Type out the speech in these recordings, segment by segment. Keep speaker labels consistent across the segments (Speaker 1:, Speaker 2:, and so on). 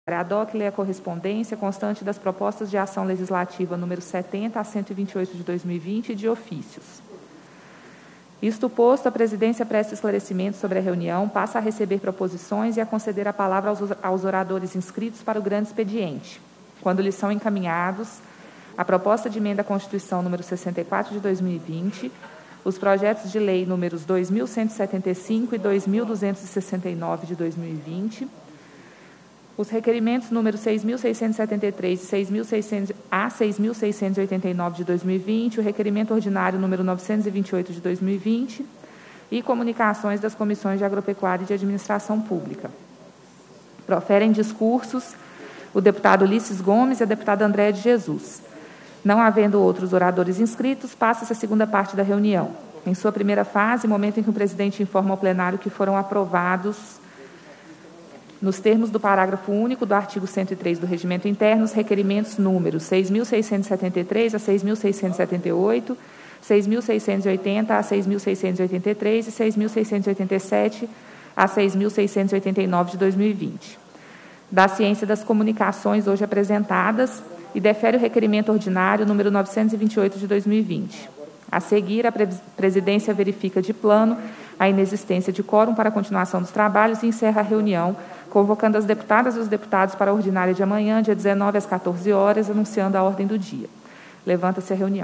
Speaker 1: ad hoc lei a correspondência constante das propostas de ação legislativa número 70 a 128 de 2020 e de ofícios. Isto posto, a presidência presta esclarecimentos sobre a reunião, passa a receber proposições e a conceder a palavra aos oradores inscritos para o grande expediente, quando lhes são encaminhados a proposta de emenda à Constituição número 64 de 2020, os projetos de lei números 2.175 e 2.269 de 2020, os requerimentos números 6.673 a 6.689 de 2020, o requerimento ordinário número 928 de 2020 e comunicações das comissões de Agropecuária e de Administração Pública. Proferem discursos o deputado Ulisses Gomes e a deputada Andréa de Jesus. Não havendo outros oradores inscritos, passa-se a segunda parte da reunião. Em sua primeira fase, momento em que o presidente informa ao plenário que foram aprovados, nos termos do parágrafo único do artigo 103 do Regimento Interno, os requerimentos números 6.673 a 6.678, 6.680 a 6.683 e 6.687 a 6.689 de 2020. Da ciência das comunicações hoje apresentadas e defere o requerimento ordinário número 928 de 2020. A seguir, a presidência verifica de plano a inexistência de quórum para a continuação dos trabalhos e encerra a reunião, convocando as deputadas e os deputados para a ordinária de amanhã, dia 19, às 14 horas, anunciando a ordem do dia. Levanta-se a reunião.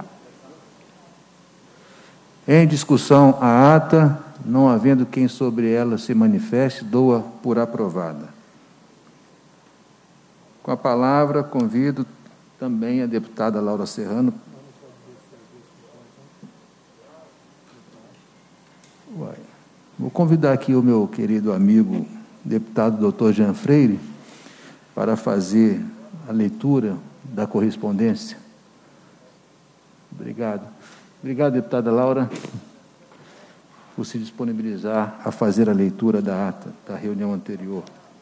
Speaker 2: Em discussão a ata, não havendo quem sobre ela se manifeste, dou-a por aprovada. Com a palavra, convido também a deputada Laura Serrano. Vou convidar aqui o meu querido amigo, deputado doutor Jean Freire, para fazer a leitura da correspondência. Obrigado. Obrigado, deputada Laura, por se disponibilizar a fazer a leitura da ata da reunião anterior.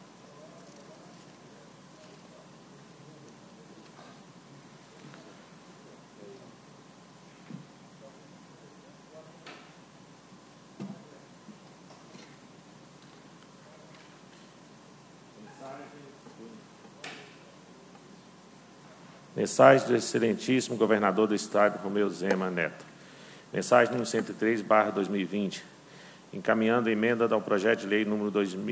Speaker 3: Mensagem do excelentíssimo governador do Estado, Romeu Zema Neto. Mensagem número 103/2020, encaminhando a emenda ao projeto de lei número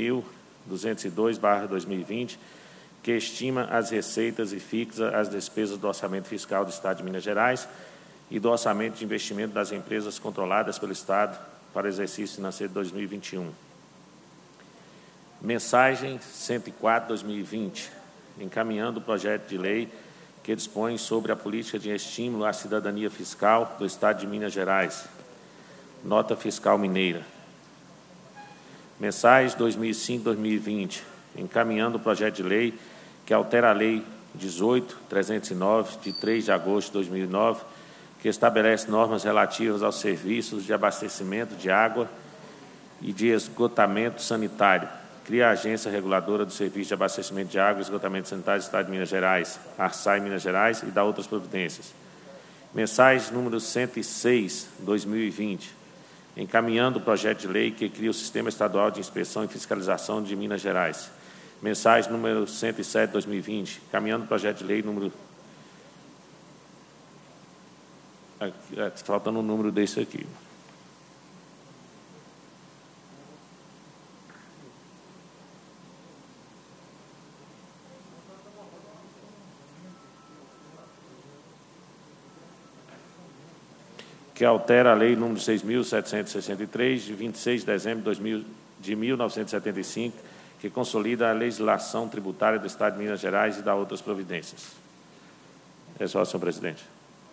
Speaker 3: 2202/2020, que estima as receitas e fixa as despesas do orçamento fiscal do Estado de Minas Gerais e do orçamento de investimento das empresas controladas pelo Estado para o exercício financeiro de 2021. Mensagem 104/2020, encaminhando o projeto de lei que dispõe sobre a política de estímulo à cidadania fiscal do Estado de Minas Gerais. Nota fiscal mineira. Mensagem 2005-2020, encaminhando o projeto de lei que altera a Lei 18.309, de 3 de agosto de 2009, que estabelece normas relativas aos serviços de abastecimento de água e de esgotamento sanitário. Cria a Agência Reguladora do Serviço de Abastecimento de Água e Esgotamento Sanitário do Estado de Minas Gerais, ARSAI Minas Gerais, e dá outras providências. Mensagem número 106/2020, encaminhando o projeto de lei que cria o Sistema Estadual de Inspeção e Fiscalização de Minas Gerais. Mensagem número 107/2020, encaminhando o projeto de lei número... faltando um número desse aqui. Que altera a Lei número 6.763, de 26 de dezembro de 1975, que consolida a legislação tributária do Estado de Minas Gerais e dá outras providências. É só, senhor presidente.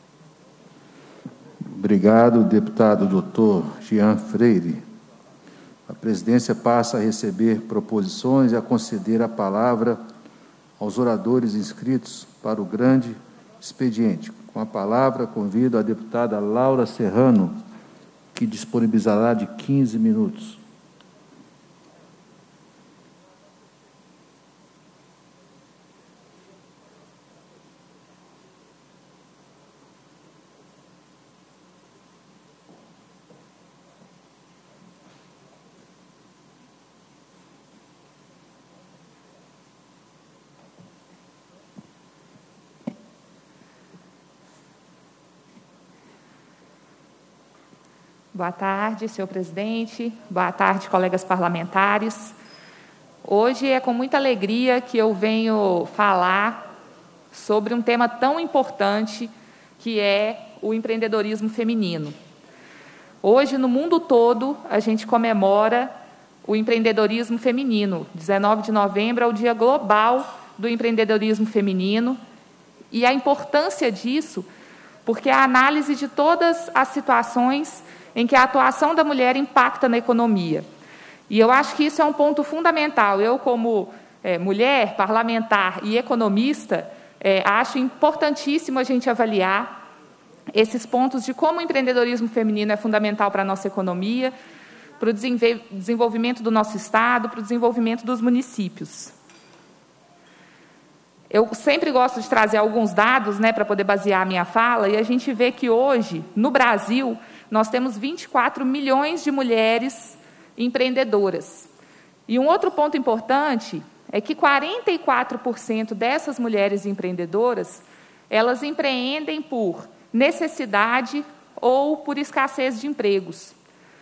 Speaker 2: Obrigado, deputado doutor Jean Freire. A presidência passa a receber proposições e a conceder a palavra aos oradores inscritos para o grande expediente. Com a palavra, convido a deputada Laura Serrano, que disponibilizará de 15 minutos.
Speaker 1: Boa tarde, senhor presidente. Boa tarde, colegas parlamentares. Hoje é com muita alegria que eu venho falar sobre um tema tão importante que é o empreendedorismo feminino. Hoje, no mundo todo, a gente comemora o empreendedorismo feminino. 19 de novembro é o Dia Global do Empreendedorismo Feminino, e a importância disso, porque a análise de todas as situações em que a atuação da mulher impacta na economia. E eu acho que isso é um ponto fundamental. Eu, como mulher, parlamentar e economista, acho importantíssimo a gente avaliar esses pontos de como o empreendedorismo feminino é fundamental para a nossa economia, para o desenvolvimento do nosso Estado, para o desenvolvimento dos municípios. Eu sempre gosto de trazer alguns dados, para poder basear a minha fala, e a gente vê que hoje, no Brasil, nós temos 24 milhões de mulheres empreendedoras. E um outro ponto importante é que 44% dessas mulheres empreendedoras, elas empreendem por necessidade ou por escassez de empregos.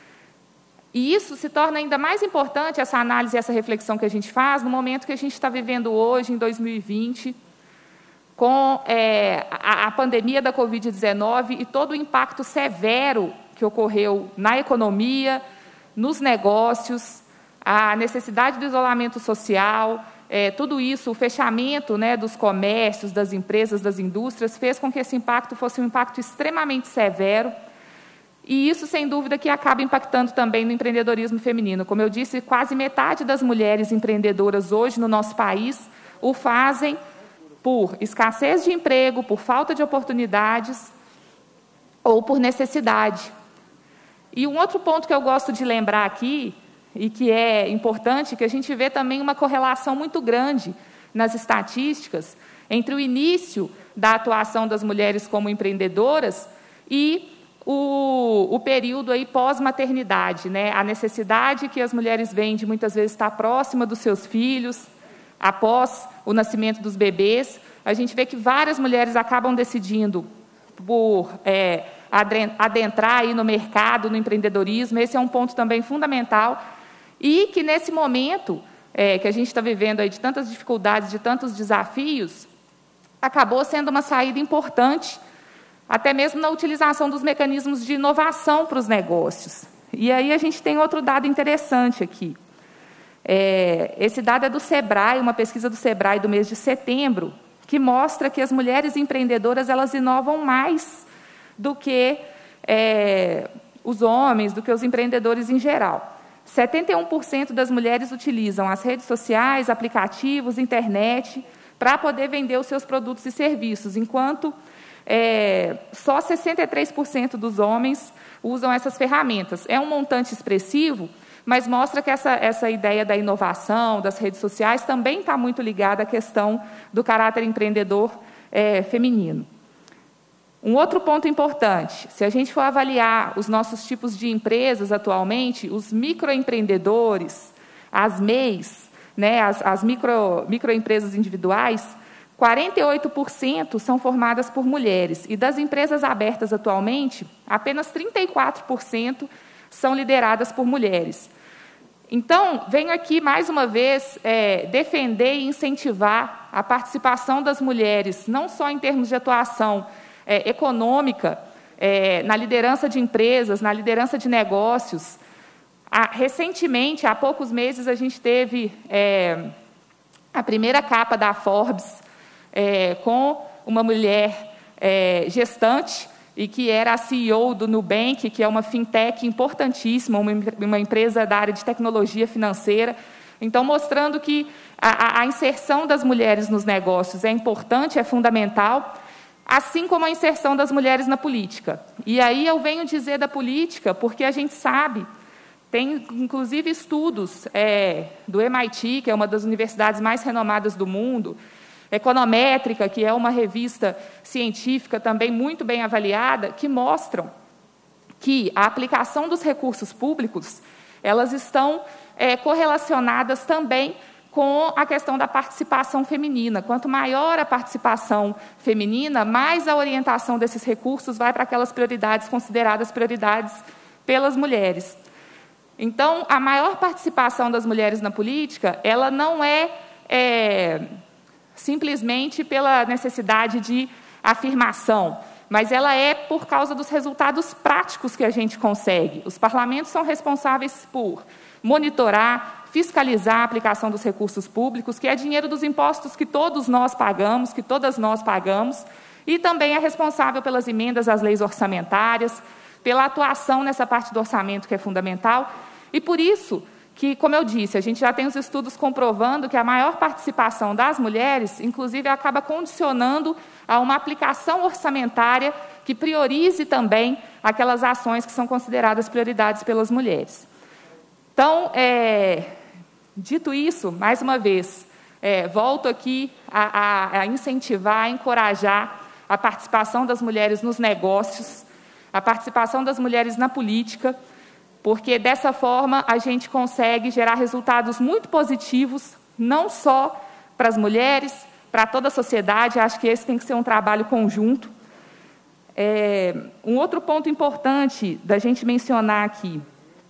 Speaker 1: E isso se torna ainda mais importante, essa análise, essa reflexão que a gente faz, no momento que a gente está vivendo hoje, em 2020, com a pandemia da Covid-19 e todo o impacto severo que ocorreu na economia, nos negócios, a necessidade do isolamento social, tudo isso, o fechamento dos comércios, das empresas, das indústrias, fez com que esse impacto fosse um impacto extremamente severo. E isso, sem dúvida, que acaba impactando também no empreendedorismo feminino. Como eu disse, quase metade das mulheres empreendedoras hoje no nosso país o fazem por escassez de emprego, por falta de oportunidades ou por necessidade. E um outro ponto que eu gosto de lembrar aqui, e que é importante, que a gente vê também uma correlação muito grande nas estatísticas entre o início da atuação das mulheres como empreendedoras e o período aí pós-maternidade, a necessidade que as mulheres veem de muitas vezes estar próxima dos seus filhos, após o nascimento dos bebês. A gente vê que várias mulheres acabam decidindo por adentrar aí no mercado, no empreendedorismo. Esse é um ponto também fundamental, e que nesse momento que a gente está vivendo aí de tantas dificuldades, de tantos desafios, acabou sendo uma saída importante, até mesmo na utilização dos mecanismos de inovação para os negócios. E aí a gente tem outro dado interessante aqui. Esse dado é do Sebrae, uma pesquisa do Sebrae do mês de setembro, que mostra que as mulheres empreendedoras, elas inovam mais do que os homens, do que os empreendedores em geral. 71% das mulheres utilizam as redes sociais, aplicativos, internet, para poder vender os seus produtos e serviços, enquanto só 63% dos homens usam essas ferramentas. É um montante expressivo, mas mostra que essa ideia da inovação, das redes sociais, também está muito ligada à questão do caráter empreendedor feminino. Um outro ponto importante, se a gente for avaliar os nossos tipos de empresas atualmente, os microempreendedores, as MEIs, as microempresas individuais, 48% são formadas por mulheres, e das empresas abertas atualmente, apenas 34% são lideradas por mulheres. Então, venho aqui, mais uma vez, defender e incentivar a participação das mulheres, não só em termos de atuação econômica, na liderança de empresas, na liderança de negócios. Recentemente, há poucos meses, a gente teve a primeira capa da Forbes, com uma mulher gestante, e que era a CEO do Nubank, que é uma fintech importantíssima, uma empresa da área de tecnologia financeira. Então, mostrando que a inserção das mulheres nos negócios é importante, é fundamental, assim como a inserção das mulheres na política. E aí eu venho dizer da política porque a gente sabe, tem inclusive estudos do MIT, que é uma das universidades mais renomadas do mundo, Econométrica, que é uma revista científica também muito bem avaliada, que mostram que a aplicação dos recursos públicos, elas estão correlacionadas também com a questão da participação feminina. Quanto maior a participação feminina, mais a orientação desses recursos vai para aquelas prioridades consideradas prioridades pelas mulheres. Então, a maior participação das mulheres na política, ela não é simplesmente pela necessidade de afirmação, mas ela é por causa dos resultados práticos que a gente consegue. Os parlamentos são responsáveis por monitorar, fiscalizar a aplicação dos recursos públicos, que é dinheiro dos impostos que todos nós pagamos, que todas nós pagamos, e também é responsável pelas emendas às leis orçamentárias, pela atuação nessa parte do orçamento que é fundamental, e por isso que, como eu disse, a gente já tem os estudos comprovando que a maior participação das mulheres, inclusive, acaba condicionando a uma aplicação orçamentária que priorize também aquelas ações que são consideradas prioridades pelas mulheres. Então, dito isso, mais uma vez, volto aqui a incentivar, a encorajar a participação das mulheres nos negócios, a participação das mulheres na política, porque, dessa forma, a gente consegue gerar resultados muito positivos, não só para as mulheres, para toda a sociedade. Acho que esse tem que ser um trabalho conjunto. Um outro ponto importante da gente mencionar aqui,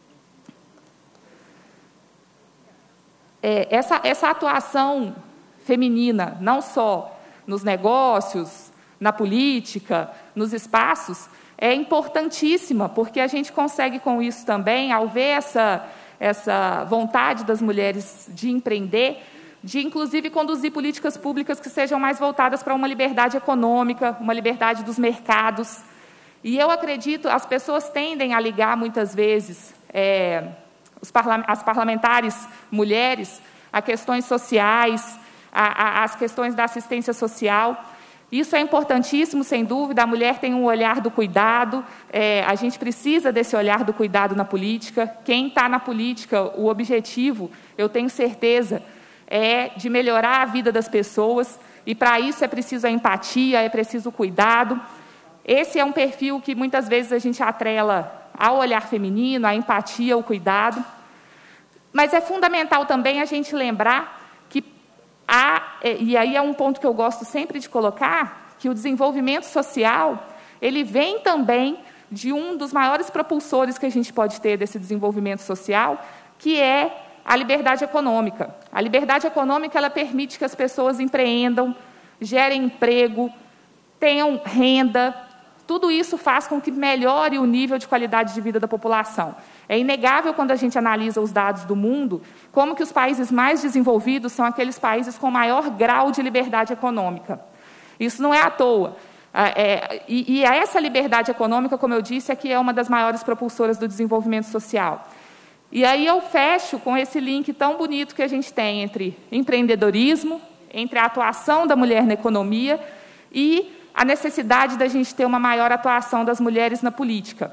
Speaker 1: essa atuação feminina, não só nos negócios, na política, nos espaços, é importantíssima, porque a gente consegue com isso também, ao ver essa vontade das mulheres de empreender, de inclusive conduzir políticas públicas que sejam mais voltadas para uma liberdade econômica, uma liberdade dos mercados. E eu acredito, as pessoas tendem a ligar muitas vezes as parlamentares mulheres a questões sociais, as questões da assistência social. Isso é importantíssimo, sem dúvida. A mulher tem um olhar do cuidado, a gente precisa desse olhar do cuidado na política. Quem está na política, o objetivo, eu tenho certeza, é de melhorar a vida das pessoas, e para isso é preciso a empatia, é preciso o cuidado. Esse é um perfil que muitas vezes a gente atrela ao olhar feminino, à empatia, ao cuidado. Mas é fundamental também a gente lembrar que e aí é um ponto que eu gosto sempre de colocar, que o desenvolvimento social, ele vem também de um dos maiores propulsores que a gente pode ter desse desenvolvimento social, que é a liberdade econômica. A liberdade econômica, ela permite que as pessoas empreendam, gerem emprego, tenham renda. Tudo isso faz com que melhore o nível de qualidade de vida da população. É inegável, quando a gente analisa os dados do mundo, como que os países mais desenvolvidos são aqueles países com maior grau de liberdade econômica. Isso não é à toa. E essa liberdade econômica, como eu disse, é que é uma das maiores propulsoras do desenvolvimento social. E aí eu fecho com esse link tão bonito que a gente tem entre empreendedorismo, entre a atuação da mulher na economia e a necessidade da gente ter uma maior atuação das mulheres na política.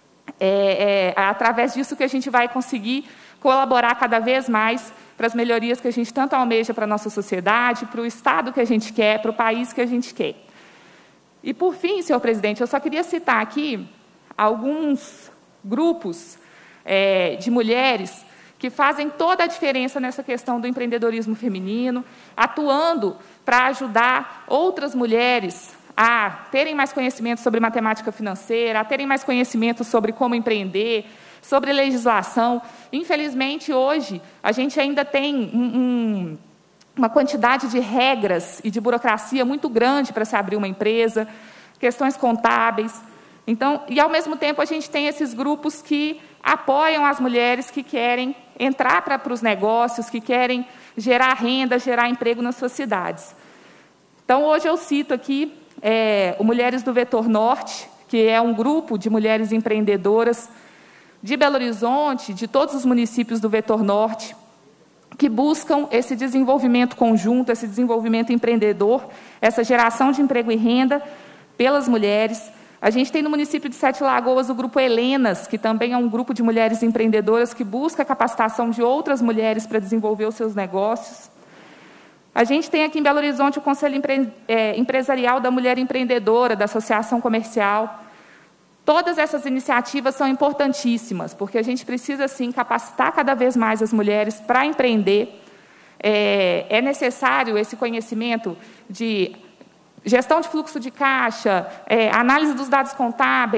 Speaker 1: Através disso que a gente vai conseguir colaborar cada vez mais para as melhorias que a gente tanto almeja para a nossa sociedade, para o Estado que a gente quer, para o país que a gente quer. E, por fim, senhor presidente, eu só queria citar aqui alguns grupos de mulheres que fazem toda a diferença nessa questão do empreendedorismo feminino, atuando para ajudar outras mulheres a terem mais conhecimento sobre matemática financeira, a terem mais conhecimento sobre como empreender, sobre legislação. Infelizmente, hoje, a gente ainda tem uma quantidade de regras e de burocracia muito grande para se abrir uma empresa, questões contábeis. Então, e, ao mesmo tempo, a gente tem esses grupos que apoiam as mulheres que querem entrar para os negócios, que querem gerar renda, gerar emprego nas suas cidades. Então, hoje eu cito aqui o Mulheres do Vetor Norte, que é um grupo de mulheres empreendedoras de Belo Horizonte, de todos os municípios do Vetor Norte, que buscam esse desenvolvimento conjunto, esse desenvolvimento empreendedor, essa geração de emprego e renda pelas mulheres. A gente tem no município de Sete Lagoas o Grupo Helenas, que também é um grupo de mulheres empreendedoras que busca a capacitação de outras mulheres para desenvolver os seus negócios. A gente tem aqui em Belo Horizonte o Conselho Empresarial da Mulher Empreendedora, da Associação Comercial. Todas essas iniciativas são importantíssimas, porque a gente precisa, sim, capacitar cada vez mais as mulheres para empreender. É necessário esse conhecimento de gestão de fluxo de caixa, análise dos dados contábeis,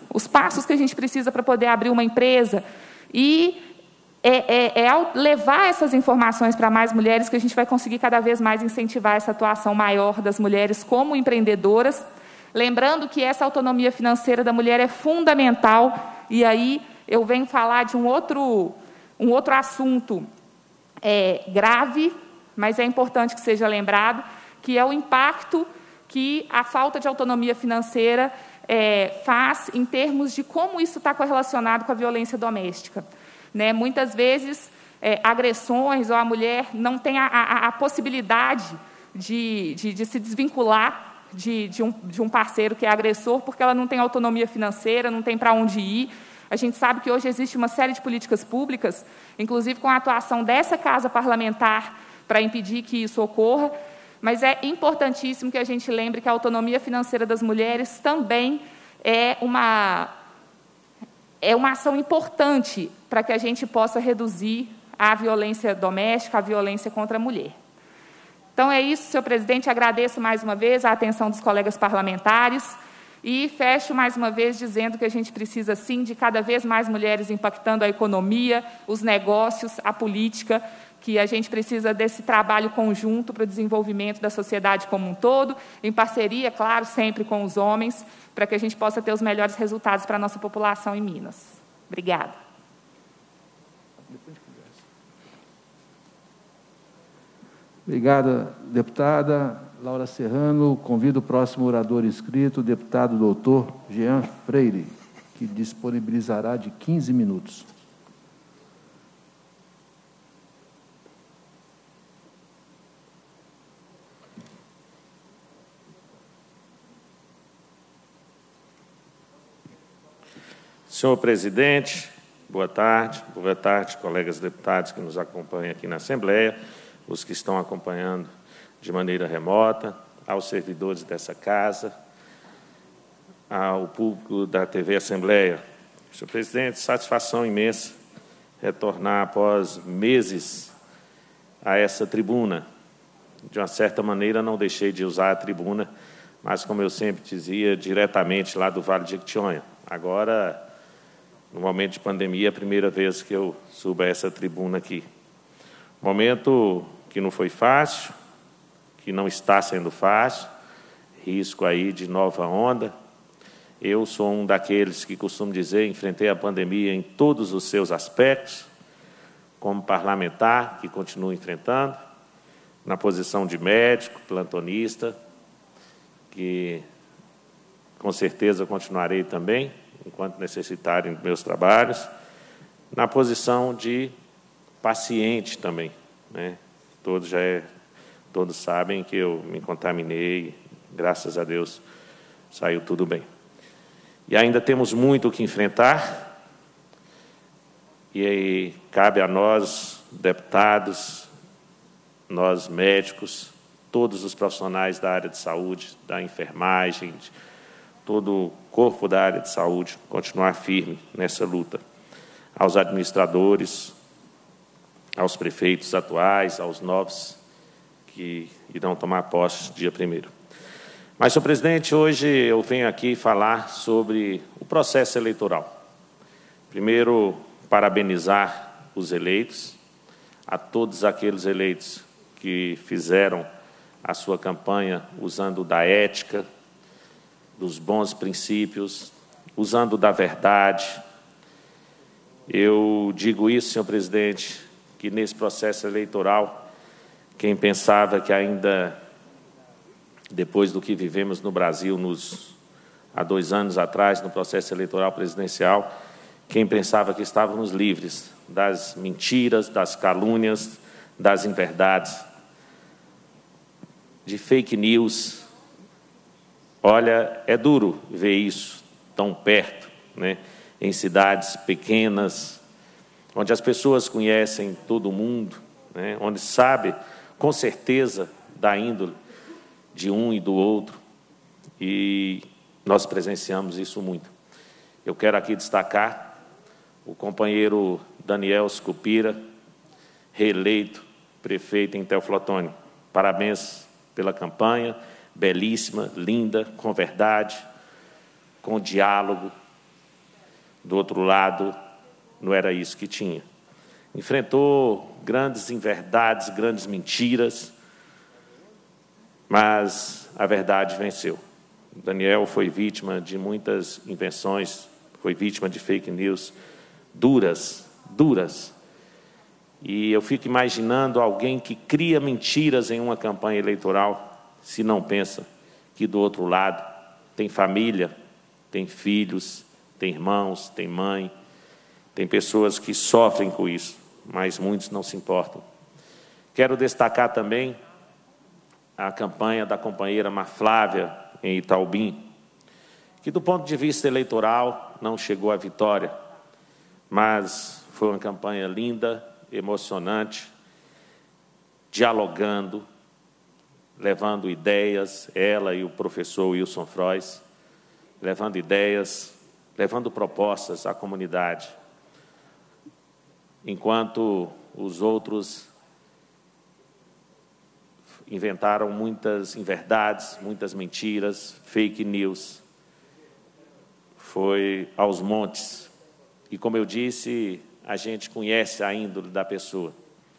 Speaker 1: os passos que a gente precisa para poder abrir uma empresa. E ao levar essas informações para mais mulheres que a gente vai conseguir cada vez mais incentivar essa atuação maior das mulheres como empreendedoras. Lembrando que essa autonomia financeira da mulher é fundamental, e aí eu venho falar de um outro assunto grave, mas é importante que seja lembrado, que é o impacto que a falta de autonomia financeira faz em termos de como isso está correlacionado com a violência doméstica. Né? Muitas vezes, agressões, ou a mulher não tem a possibilidade de se desvincular de um parceiro que é agressor, porque ela não tem autonomia financeira, não tem para onde ir. A gente sabe que hoje existe uma série de políticas públicas, inclusive com a atuação dessa Casa Parlamentar, para impedir que isso ocorra, mas é importantíssimo que a gente lembre que a autonomia financeira das mulheres também é uma ação importante para que a gente possa reduzir a violência doméstica, a violência contra a mulher. Então, é isso, senhor presidente. Agradeço mais uma vez a atenção dos colegas parlamentares e fecho mais uma vez dizendo que a gente precisa, sim, de cada vez mais mulheres impactando a economia, os negócios, a política, que a gente precisa desse trabalho conjunto para o desenvolvimento da sociedade como um todo, em parceria, claro, sempre com os homens, para que a gente possa ter os melhores resultados para a nossa população em Minas. Obrigada.
Speaker 2: Obrigada, deputada Laura Serrano. Convido o próximo orador inscrito, o deputado doutor Jean Freire, que disponibilizará de 15 minutos.
Speaker 3: Senhor presidente, boa tarde, colegas deputados que nos acompanham aqui na Assembleia, os que estão acompanhando de maneira remota, aos servidores dessa casa, ao público da TV Assembleia. Senhor presidente, satisfação imensa retornar após meses a essa tribuna. De uma certa maneira, não deixei de usar a tribuna, mas, como eu sempre dizia, diretamente lá do Vale de Jequitinhonha. Agora, no momento de pandemia, é a primeira vez que eu subo a essa tribuna aqui. Momento que não foi fácil, que não está sendo fácil, risco aí de nova onda. Eu sou um daqueles que costumo dizer, enfrentei a pandemia em todos os seus aspectos, como parlamentar, que continuo enfrentando, na posição de médico, plantonista, que com certeza continuarei também, enquanto necessitarem dos meus trabalhos, na posição de paciente também, né? Todos sabem que eu me contaminei, graças a Deus saiu tudo bem. E ainda temos muito o que enfrentar, e aí cabe a nós, deputados, nós médicos, todos os profissionais da área de saúde, da enfermagem, todo o corpo da área de saúde, continuar firme nessa luta. Aos administradores, aos prefeitos atuais, aos novos que irão tomar posse dia 1º. Mas, senhor presidente, hoje eu venho aqui falar sobre o processo eleitoral. Primeiro, parabenizar os eleitos, a todos aqueles eleitos que fizeram a sua campanha usando da ética, dos bons princípios, usando da verdade. Eu digo isso, senhor presidente, que nesse processo eleitoral, quem pensava que ainda, depois do que vivemos no Brasil há 2 anos atrás, no processo eleitoral presidencial, quem pensava que estávamos livres das mentiras, das calúnias, das inverdades, de fake news. Olha, é duro ver isso tão perto, né? Em cidades pequenas, onde as pessoas conhecem todo mundo, né? Onde sabe, com certeza, da índole de um e do outro, e nós presenciamos isso muito. Eu quero aqui destacar o companheiro Daniel Scupira, reeleito prefeito em Teoflotone. Parabéns pela campanha, belíssima, linda, com verdade, com diálogo, do outro lado, não era isso que tinha. Enfrentou grandes inverdades, grandes mentiras, mas a verdade venceu. Daniel foi vítima de muitas invenções, foi vítima de fake news duras. E eu fico imaginando alguém que cria mentiras em uma campanha eleitoral, se não pensa que do outro lado tem família, tem filhos, tem irmãos, tem mãe, tem pessoas que sofrem com isso, mas muitos não se importam. Quero destacar também a campanha da companheira Flávia em Itaubim, que do ponto de vista eleitoral não chegou à vitória, mas foi uma campanha linda, emocionante, dialogando, levando ideias, ela e o professor Wilson Frois, levando ideias, levando propostas à comunidade, enquanto os outros inventaram muitas inverdades, muitas mentiras, fake news. Foi aos montes. E, como eu disse, a gente conhece a índole da pessoa.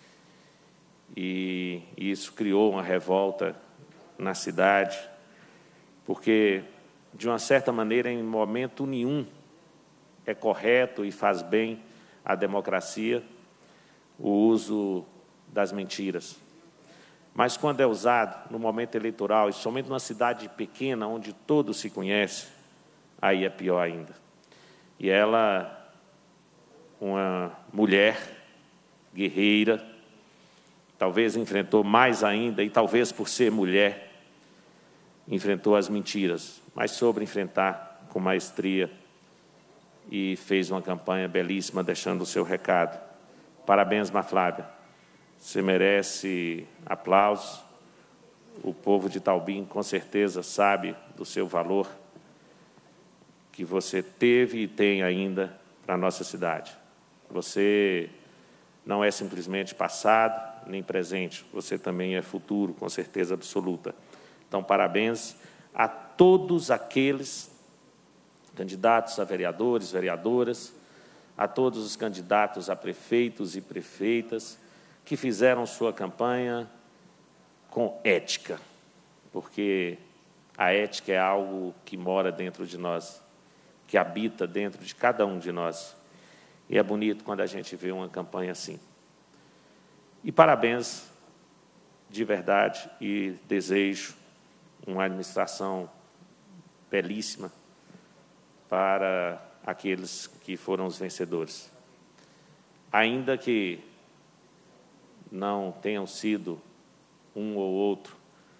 Speaker 3: E isso criou uma revolta na cidade, porque, de uma certa maneira, em momento nenhum é correto e faz bem à democracia o uso das mentiras. Mas, quando é usado no momento eleitoral, e somente numa cidade pequena, onde todos se conhecem, aí é pior ainda. E ela, uma mulher guerreira, talvez enfrentou mais ainda, e talvez por ser mulher, enfrentou as mentiras, mas soube enfrentar com maestria e fez uma campanha belíssima, deixando o seu recado. Parabéns, Flávia. Você merece aplausos. O povo de Itaubim, com certeza, sabe do seu valor que você teve e tem ainda para a nossa cidade. Você não é simplesmente passado nem presente, você também é futuro, com certeza absoluta. Então, parabéns a todos aqueles candidatos a vereadores, vereadoras, a todos os candidatos a prefeitos e prefeitas que fizeram sua campanha com ética, porque a ética é algo que mora dentro de nós, que habita dentro de cada um de nós. E é bonito quando a gente vê uma campanha assim. E parabéns, de verdade, e desejo uma administração belíssima para aqueles que foram os vencedores. Ainda que não tenham sido um ou outro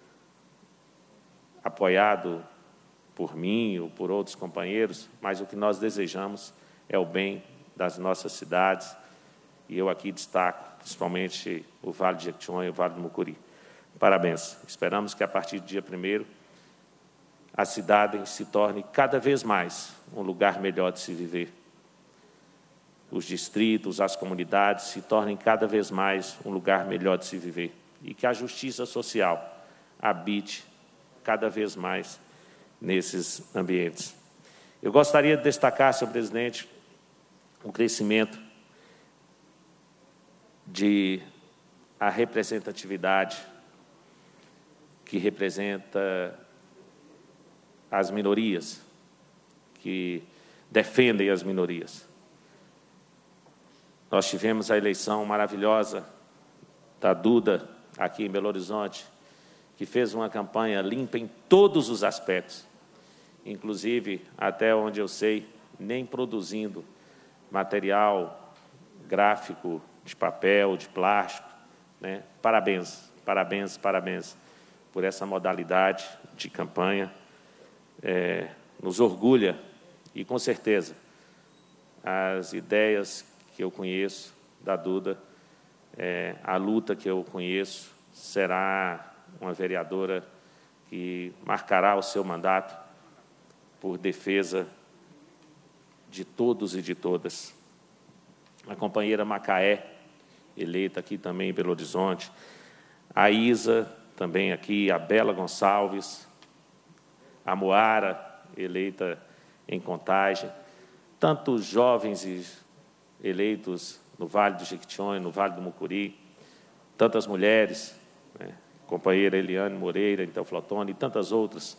Speaker 3: apoiado por mim ou por outros companheiros, mas o que nós desejamos é o bem das nossas cidades, e eu aqui destaco principalmente o Vale de Jequitinhonha e o Vale do Mucuri. Parabéns. Esperamos que, a partir do dia 1º, a cidade se torne cada vez mais um lugar melhor de se viver. Os distritos, as comunidades se tornem cada vez mais um lugar melhor de se viver. E que a justiça social habite cada vez mais nesses ambientes. Eu gostaria de destacar, senhor presidente, o crescimento a representatividade que representa as minorias, que defendem as minorias. Nós tivemos a eleição maravilhosa da Duda, aqui em Belo Horizonte, que fez uma campanha limpa em todos os aspectos, inclusive, até onde eu sei, nem produzindo material gráfico de papel, de plástico, né? Parabéns, parabéns, parabéns por essa modalidade de campanha. Nos orgulha e, com certeza, as ideias que eu conheço da Duda, a luta que eu conheço, será uma vereadora que marcará o seu mandato por defesa de todos e de todas. A companheira Macaé, eleita aqui também em Belo Horizonte, a Isa, também aqui, a Bela Gonçalves, a Moara, eleita em Contagem, tantos jovens e eleitos no Vale do Jequitinhonha, no Vale do Mucuri, tantas mulheres, né, companheira Eliane Moreira, então Flotone, e tantas outras.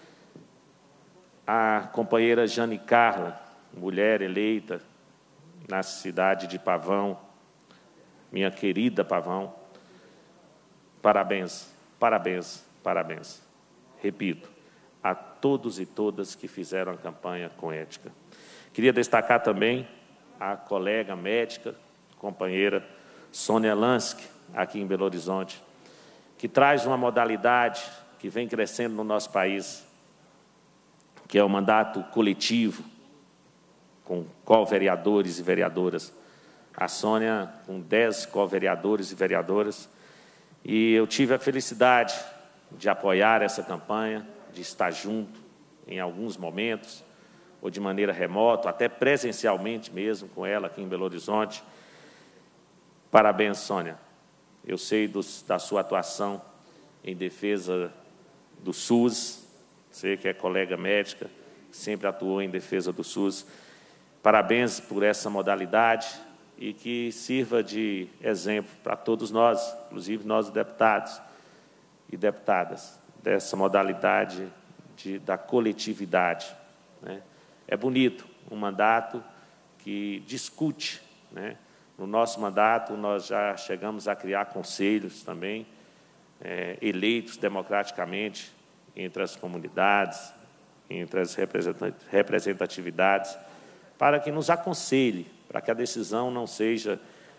Speaker 3: A companheira Jane Carla, mulher eleita na cidade de Pavão, minha querida Pavão, parabéns, parabéns, parabéns. Repito, a todos e todas que fizeram a campanha com ética. Queria destacar também a colega médica, companheira Sônia Lansky, aqui em Belo Horizonte, que traz uma modalidade que vem crescendo no nosso país, que é o mandato coletivo, com co-vereadores e vereadoras. A Sônia, com 10 co-vereadores e vereadoras, e eu tive a felicidade de apoiar essa campanha, de estar junto em alguns momentos, ou de maneira remota, até presencialmente mesmo com ela aqui em Belo Horizonte. Parabéns, Sônia. Eu sei da sua atuação em defesa do SUS, sei que é colega médica, sempre atuou em defesa do SUS. Parabéns por essa modalidade e que sirva de exemplo para todos nós, inclusive nós deputados e deputadas, dessa modalidade da coletividade, né? É bonito um mandato que discute, né? No nosso mandato, nós já chegamos a criar conselhos também, eleitos democraticamente entre as comunidades, entre as representatividades, para que nos aconselhe, para que a decisão não seja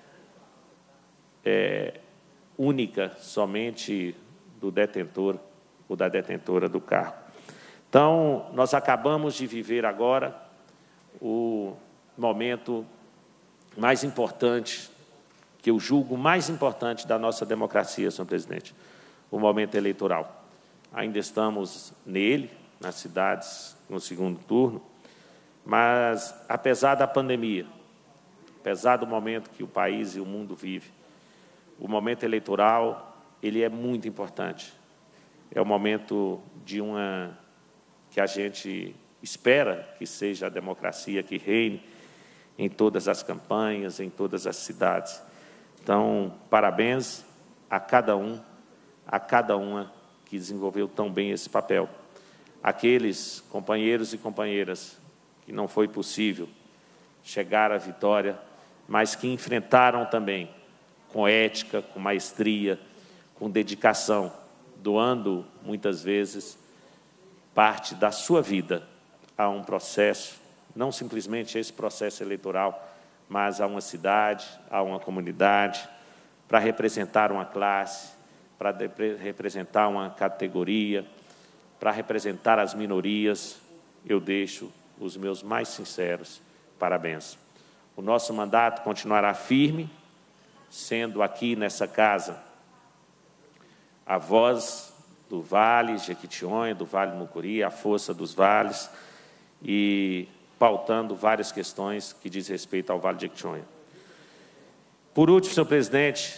Speaker 3: única somente do detentor ou da detentora do cargo. Então, nós acabamos de viver agora o momento mais importante, que eu julgo mais importante da nossa democracia, senhor presidente, o momento eleitoral. Ainda estamos nele, nas cidades, no segundo turno, mas, apesar da pandemia, apesar do momento que o país e o mundo vive, o momento eleitoral, ele é muito importante. É o momento que a gente espera que seja a democracia que reine em todas as campanhas, em todas as cidades. Então, parabéns a cada uma que desenvolveu tão bem esse papel. Aqueles companheiros e companheiras que não foi possível chegar à vitória, mas que enfrentaram também com ética, com maestria, com dedicação, doando, muitas vezes, parte da sua vida a um processo, não simplesmente esse processo eleitoral, mas a uma cidade, a uma comunidade, para representar uma classe, para representar uma categoria, para representar as minorias. Eu deixo os meus mais sinceros parabéns. O nosso mandato continuará firme, sendo aqui nessa casa a voz do Vale Jequitinhonha, do Vale Mucuri, a força dos vales, e pautando várias questões que diz respeito ao Vale Jequitinhonha. Por último, senhor presidente,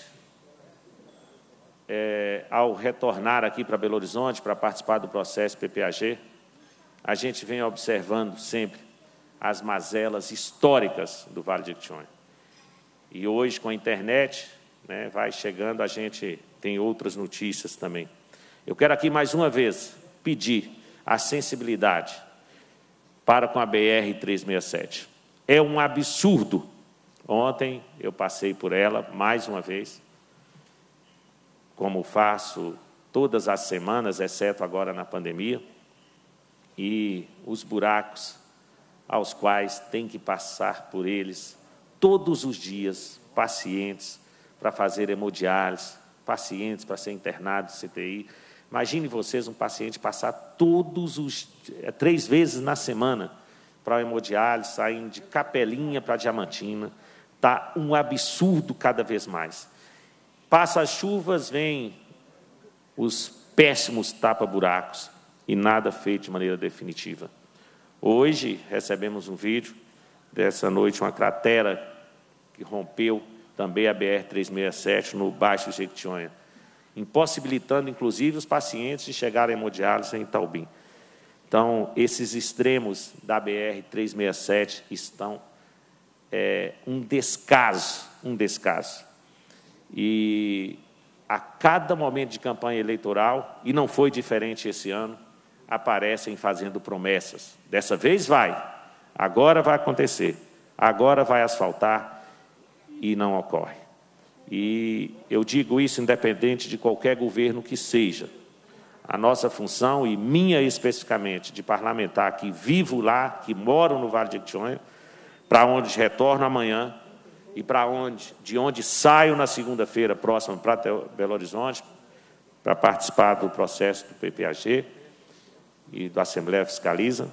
Speaker 3: ao retornar aqui para Belo Horizonte para participar do processo PPAG, a gente vem observando sempre as mazelas históricas do Vale Jequitinhonha. E hoje, com a internet, né, vai chegando, a gente tem outras notícias também. Eu quero aqui, mais uma vez, pedir a sensibilidade para com a BR-367. É um absurdo. Ontem eu passei por ela, mais uma vez, como faço todas as semanas, exceto agora na pandemia, e os buracos aos quais tem que passar por eles todos os dias, pacientes para fazer hemodiálise, pacientes para ser internados em CTI. Imagine vocês um paciente passar 3 vezes na semana para a hemodiálise, saindo de Capelinha para Diamantina. Está um absurdo cada vez mais. Passa as chuvas, vêm os péssimos tapa-buracos e nada feito de maneira definitiva. Hoje recebemos um vídeo dessa noite, uma cratera que rompeu também a BR-367 no Baixo Jequitinhonha, impossibilitando, inclusive, os pacientes de chegarem à hemodiálise em Itaubim. Então, Então, esses extremos da BR-367 estão um descaso. E a cada momento de campanha eleitoral, e não foi diferente esse ano, aparecem fazendo promessas. Dessa vez vai, agora vai acontecer, agora vai asfaltar, e não ocorre. E eu digo isso independente de qualquer governo que seja. A nossa função, e minha especificamente, de parlamentar que vivo lá, que moro no Vale de Jequitinhonha, para onde retorno amanhã e de onde saio na segunda-feira próxima para Belo Horizonte, para participar do processo do PPAG e da Assembleia Fiscaliza,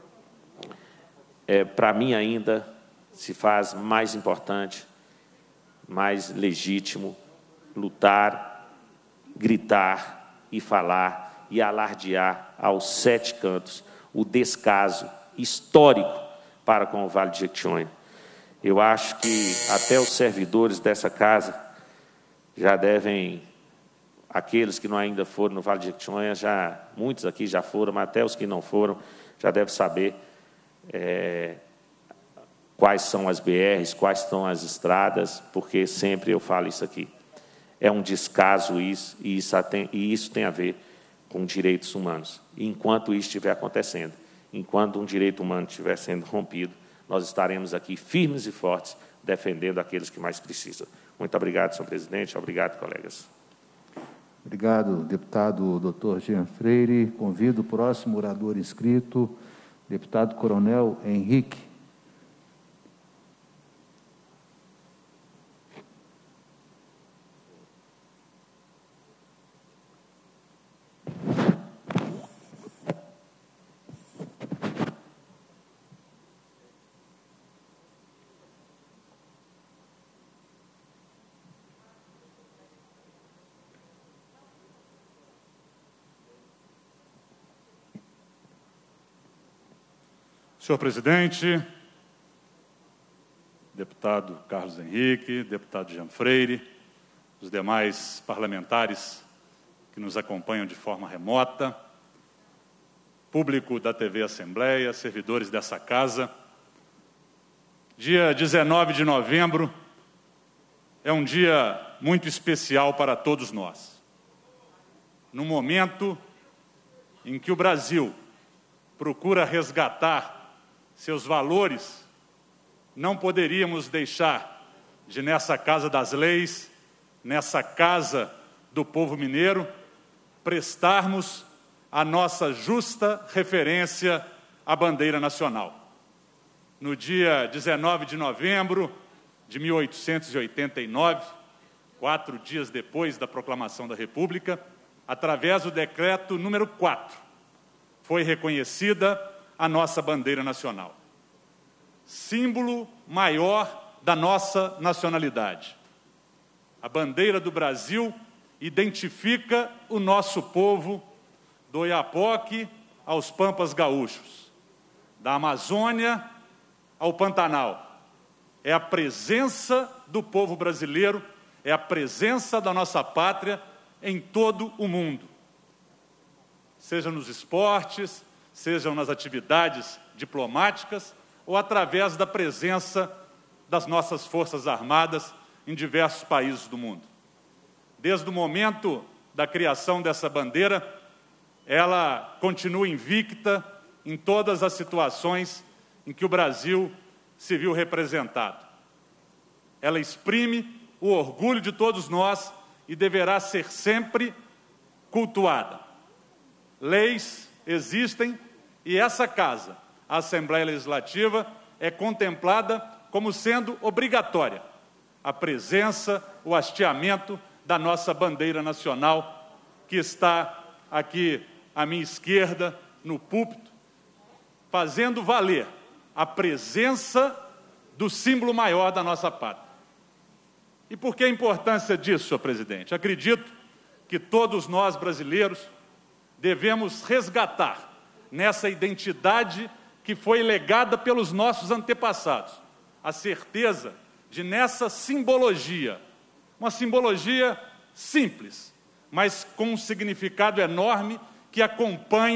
Speaker 3: para mim ainda se faz mais importante, mais legítimo lutar, gritar e falar e alardear aos 7 cantos o descaso histórico para com o Vale de Jequitinhonha. Eu acho que até os servidores dessa casa já devem, aqueles que não ainda foram no Vale de Jequitinhonha, muitos aqui já foram, mas até os que não foram já devem saber quais são as BRs, quais são as estradas, porque sempre eu falo isso aqui. É um descaso isso, e isso tem a ver com direitos humanos. E enquanto isso estiver acontecendo, enquanto um direito humano estiver sendo rompido, nós estaremos aqui firmes e fortes, defendendo aqueles que mais precisam. Muito obrigado, senhor presidente. Obrigado, colegas.
Speaker 2: Obrigado, deputado Dr. Jean Freire. Convido o próximo orador inscrito, deputado Coronel Henrique.
Speaker 4: Senhor presidente, deputado Carlos Henrique, deputado Jean Freire, os demais parlamentares que nos acompanham de forma remota, público da TV Assembleia, servidores dessa casa. Dia 19 de novembro é um dia muito especial para todos nós. No momento em que o Brasil procura resgatar seus valores, não poderíamos deixar de, nessa Casa das Leis, nessa Casa do Povo Mineiro, prestarmos a nossa justa referência à bandeira nacional. No dia 19 de novembro de 1889, 4 dias depois da proclamação da República, através do decreto número 4, foi reconhecida a nossa bandeira nacional, símbolo maior da nossa nacionalidade. A bandeira do Brasil identifica o nosso povo do Oiapoque aos Pampas Gaúchos, da Amazônia ao Pantanal. É a presença do povo brasileiro, é a presença da nossa pátria em todo o mundo, seja nos esportes, sejam nas atividades diplomáticas ou através da presença das nossas Forças Armadas em diversos países do mundo. Desde o momento da criação dessa bandeira, ela continua invicta em todas as situações em que o Brasil se viu representado. Ela exprime o orgulho de todos nós e deverá ser sempre cultuada. Leis existem e essa casa, a Assembleia Legislativa, é contemplada como sendo obrigatória a presença, o hasteamento da nossa bandeira nacional, que está aqui à minha esquerda, no púlpito, fazendo valer a presença do símbolo maior da nossa pátria. E por que a importância disso, senhor presidente? Acredito que todos nós brasileiros devemos resgatar nessa identidade que foi legada pelos nossos antepassados, a certeza de, nessa simbologia, uma simbologia simples, mas com um significado enorme que acompanha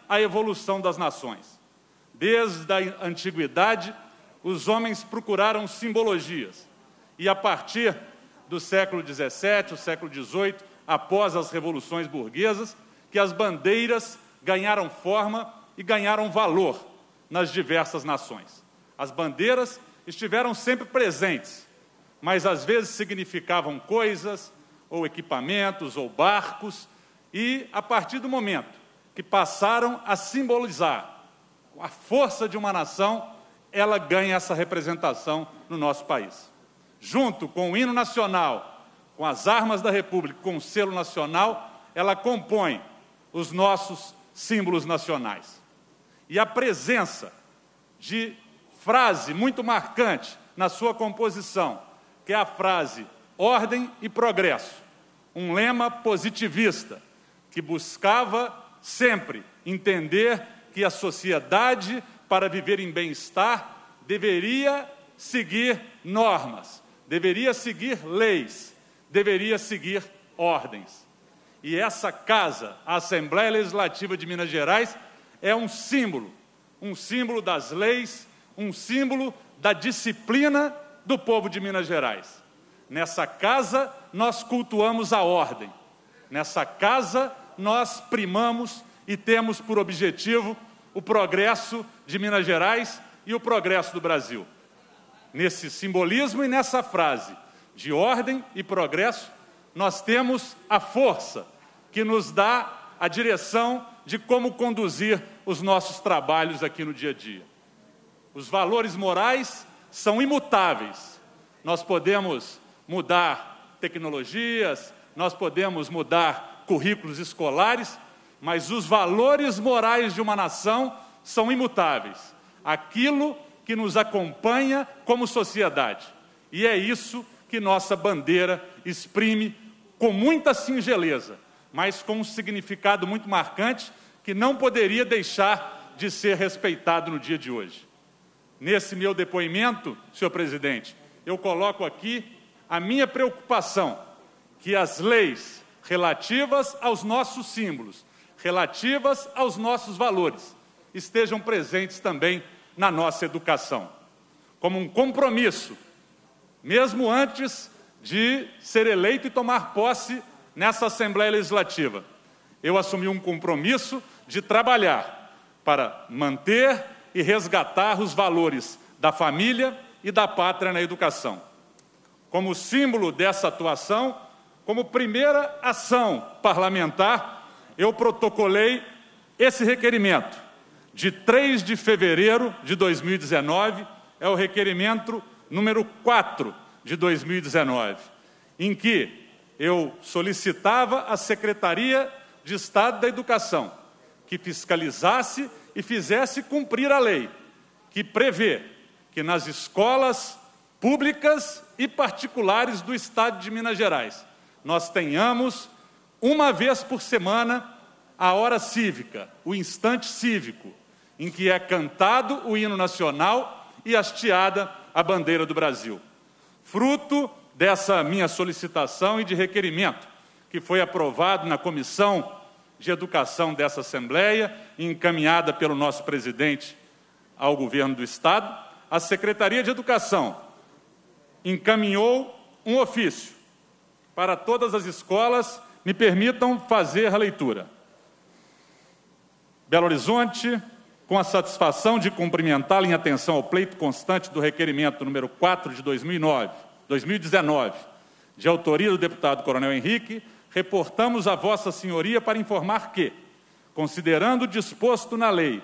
Speaker 4: a evolução das nações. Desde a antiguidade, os homens procuraram simbologias. E a partir do século XVII, o século XVIII, após as revoluções burguesas, que as bandeiras ganharam forma e ganharam valor nas diversas nações. As bandeiras estiveram sempre presentes, mas às vezes significavam coisas, ou equipamentos, ou barcos, e a partir do momento que passaram a simbolizar a força de uma nação, ela ganha essa representação no nosso país. Junto com o hino nacional, com as armas da República, com o selo nacional, ela compõe os nossos símbolos nacionais. E a presença de frase muito marcante na sua composição, que é a frase ordem e progresso, um lema positivista, que buscava sempre entender que a sociedade, para viver em bem-estar, deveria seguir normas, deveria seguir leis, deveria seguir ordens. E essa casa, a Assembleia Legislativa de Minas Gerais, é um símbolo das leis, um símbolo da disciplina do povo de Minas Gerais. Nessa casa, nós cultuamos a ordem. Nessa casa, nós primamos e temos por objetivo o progresso de Minas Gerais e o progresso do Brasil. Nesse simbolismo e nessa frase de ordem e progresso, nós temos a força que nos dá a direção de como conduzir os nossos trabalhos aqui no dia a dia. Os valores morais são imutáveis. Nós podemos mudar tecnologias, nós podemos mudar currículos escolares, mas os valores morais de uma nação são imutáveis. Aquilo que nos acompanha como sociedade. E é isso que nossa bandeira exprime com muita singeleza, mas com um significado muito marcante que não poderia deixar de ser respeitado no dia de hoje. Nesse meu depoimento, senhor presidente, eu coloco aqui a minha preocupação que as leis relativas aos nossos símbolos, relativas aos nossos valores, estejam presentes também na nossa educação, como um compromisso, mesmo antes de ser eleito e tomar posse nessa Assembleia Legislativa. Eu assumi um compromisso de trabalhar para manter e resgatar os valores da família e da pátria na educação. Como símbolo dessa atuação, como primeira ação parlamentar, eu protocolei esse requerimento de 3 de fevereiro de 2019, é o requerimento número 4 de 2019, em que eu solicitava à Secretaria de Estado da Educação que fiscalizasse e fizesse cumprir a lei, que prevê que nas escolas públicas e particulares do Estado de Minas Gerais nós tenhamos, uma vez por semana, a hora cívica, o instante cívico, em que é cantado o hino nacional e hasteada a bandeira do Brasil. Fruto dessa minha solicitação e de requerimento, que foi aprovado na Comissão de Educação dessa Assembleia e encaminhada pelo nosso presidente ao Governo do Estado, a Secretaria de Educação encaminhou um ofício para todas as escolas. Me permitam fazer a leitura. Belo Horizonte, com a satisfação de cumprimentá-la em atenção ao pleito constante do requerimento número 4 de 2019, de autoria do deputado Coronel Henrique, reportamos a Vossa Senhoria para informar que, considerando o disposto na Lei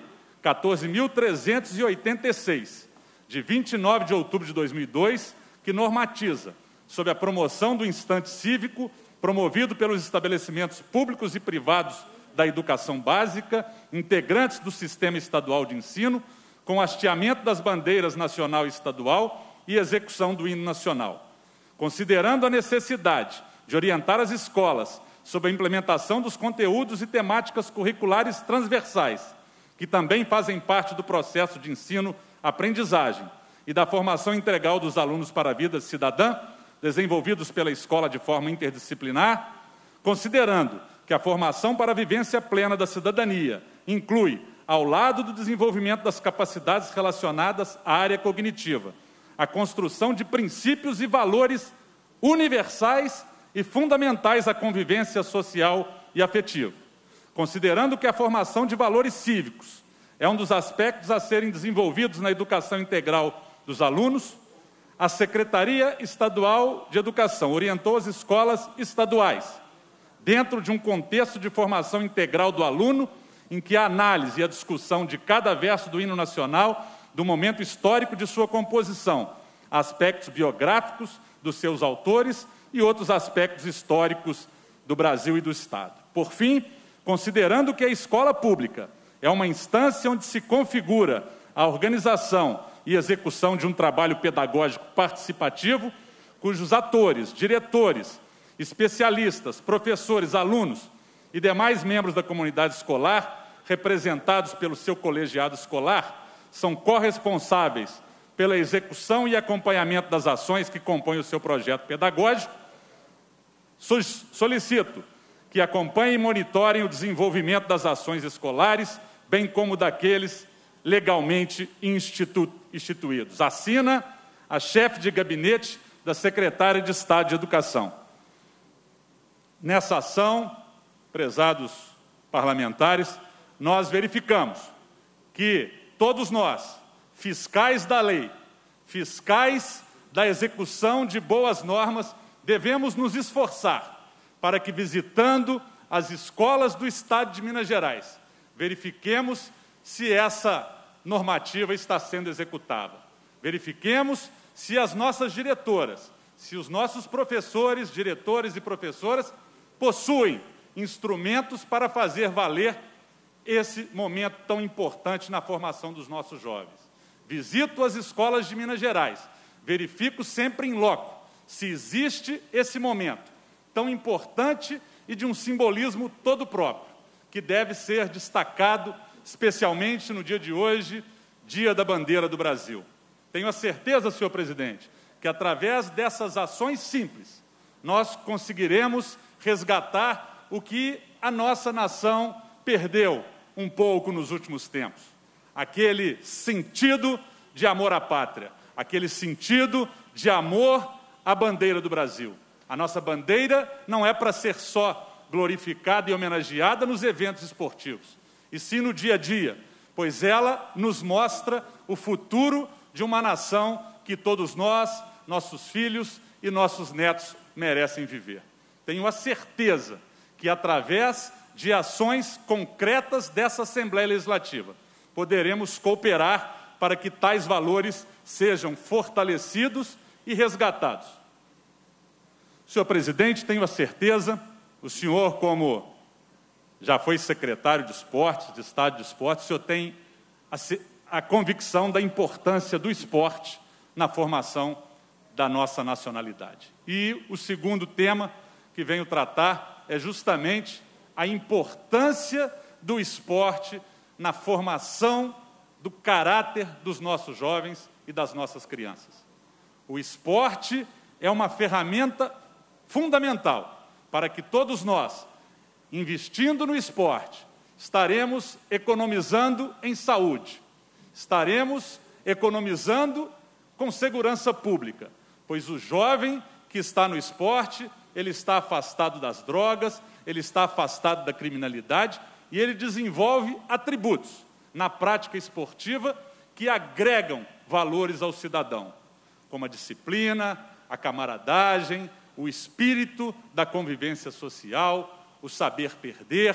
Speaker 4: 14.386, de 29 de outubro de 2002, que normatiza sobre a promoção do instante cívico promovido pelos estabelecimentos públicos e privados da educação básica, integrantes do sistema estadual de ensino, com hasteamento das bandeiras nacional e estadual e execução do hino nacional. Considerando a necessidade de orientar as escolas sobre a implementação dos conteúdos e temáticas curriculares transversais, que também fazem parte do processo de ensino-aprendizagem e da formação integral dos alunos para a vida cidadã, desenvolvidos pela escola de forma interdisciplinar, considerando que a formação para a vivência plena da cidadania inclui, ao lado do desenvolvimento das capacidades relacionadas à área cognitiva, a construção de princípios e valores universais e fundamentais à convivência social e afetiva. Considerando que a formação de valores cívicos é um dos aspectos a serem desenvolvidos na educação integral dos alunos, a Secretaria Estadual de Educação orientou as escolas estaduais, dentro de um contexto de formação integral do aluno, em que a análise e a discussão de cada verso do hino nacional, do momento histórico de sua composição, aspectos biográficos dos seus autores e outros aspectos históricos do Brasil e do Estado. Por fim, considerando que a escola pública é uma instância onde se configura a organização e execução de um trabalho pedagógico participativo, cujos atores, diretores, especialistas, professores, alunos e demais membros da comunidade escolar, representados pelo seu colegiado escolar, são corresponsáveis pela execução e acompanhamento das ações que compõem o seu projeto pedagógico, solicito que acompanhem e monitorem o desenvolvimento das ações escolares, bem como daqueles legalmente instituídos. Assina a chefe de gabinete da secretária de Estado de Educação. Nessa ação, prezados parlamentares, nós verificamos que todos nós, fiscais da lei, fiscais da execução de boas normas, devemos nos esforçar para que, visitando as escolas do Estado de Minas Gerais, verifiquemos se essa normativa está sendo executada. Verifiquemos se as nossas diretoras, se os nossos professores, diretores e professoras possuem instrumentos para fazer valer esse momento tão importante na formação dos nossos jovens. Visito as escolas de Minas Gerais, verifico sempre em loco se existe esse momento tão importante e de um simbolismo todo próprio, que deve ser destacado especialmente no dia de hoje, Dia da Bandeira do Brasil. Tenho a certeza, senhor presidente, que através dessas ações simples, nós conseguiremos resgatar o que a nossa nação perdeu um pouco nos últimos tempos. Aquele sentido de amor à pátria, aquele sentido de amor à bandeira do Brasil. A nossa bandeira não é para ser só glorificada e homenageada nos eventos esportivos, e sim no dia a dia, pois ela nos mostra o futuro de uma nação que todos nós, nossos filhos e nossos netos merecem viver. Tenho a certeza que, através de ações concretas dessa Assembleia Legislativa, poderemos cooperar para que tais valores sejam fortalecidos e resgatados. Senhor presidente, tenho a certeza, o senhor, como já foi secretário de Esportes, de Estado de Esportes, o senhor tem a convicção da importância do esporte na formação da nossa nacionalidade. E o segundo tema que venho tratar é justamente a importância do esporte na formação do caráter dos nossos jovens e das nossas crianças. O esporte é uma ferramenta fundamental para que todos nós, investindo no esporte, estaremos economizando em saúde, estaremos economizando com segurança pública, pois o jovem que está no esporte, ele está afastado das drogas, ele está afastado da criminalidade e ele desenvolve atributos na prática esportiva que agregam valores ao cidadão, como a disciplina, a camaradagem, o espírito da convivência social, o saber perder.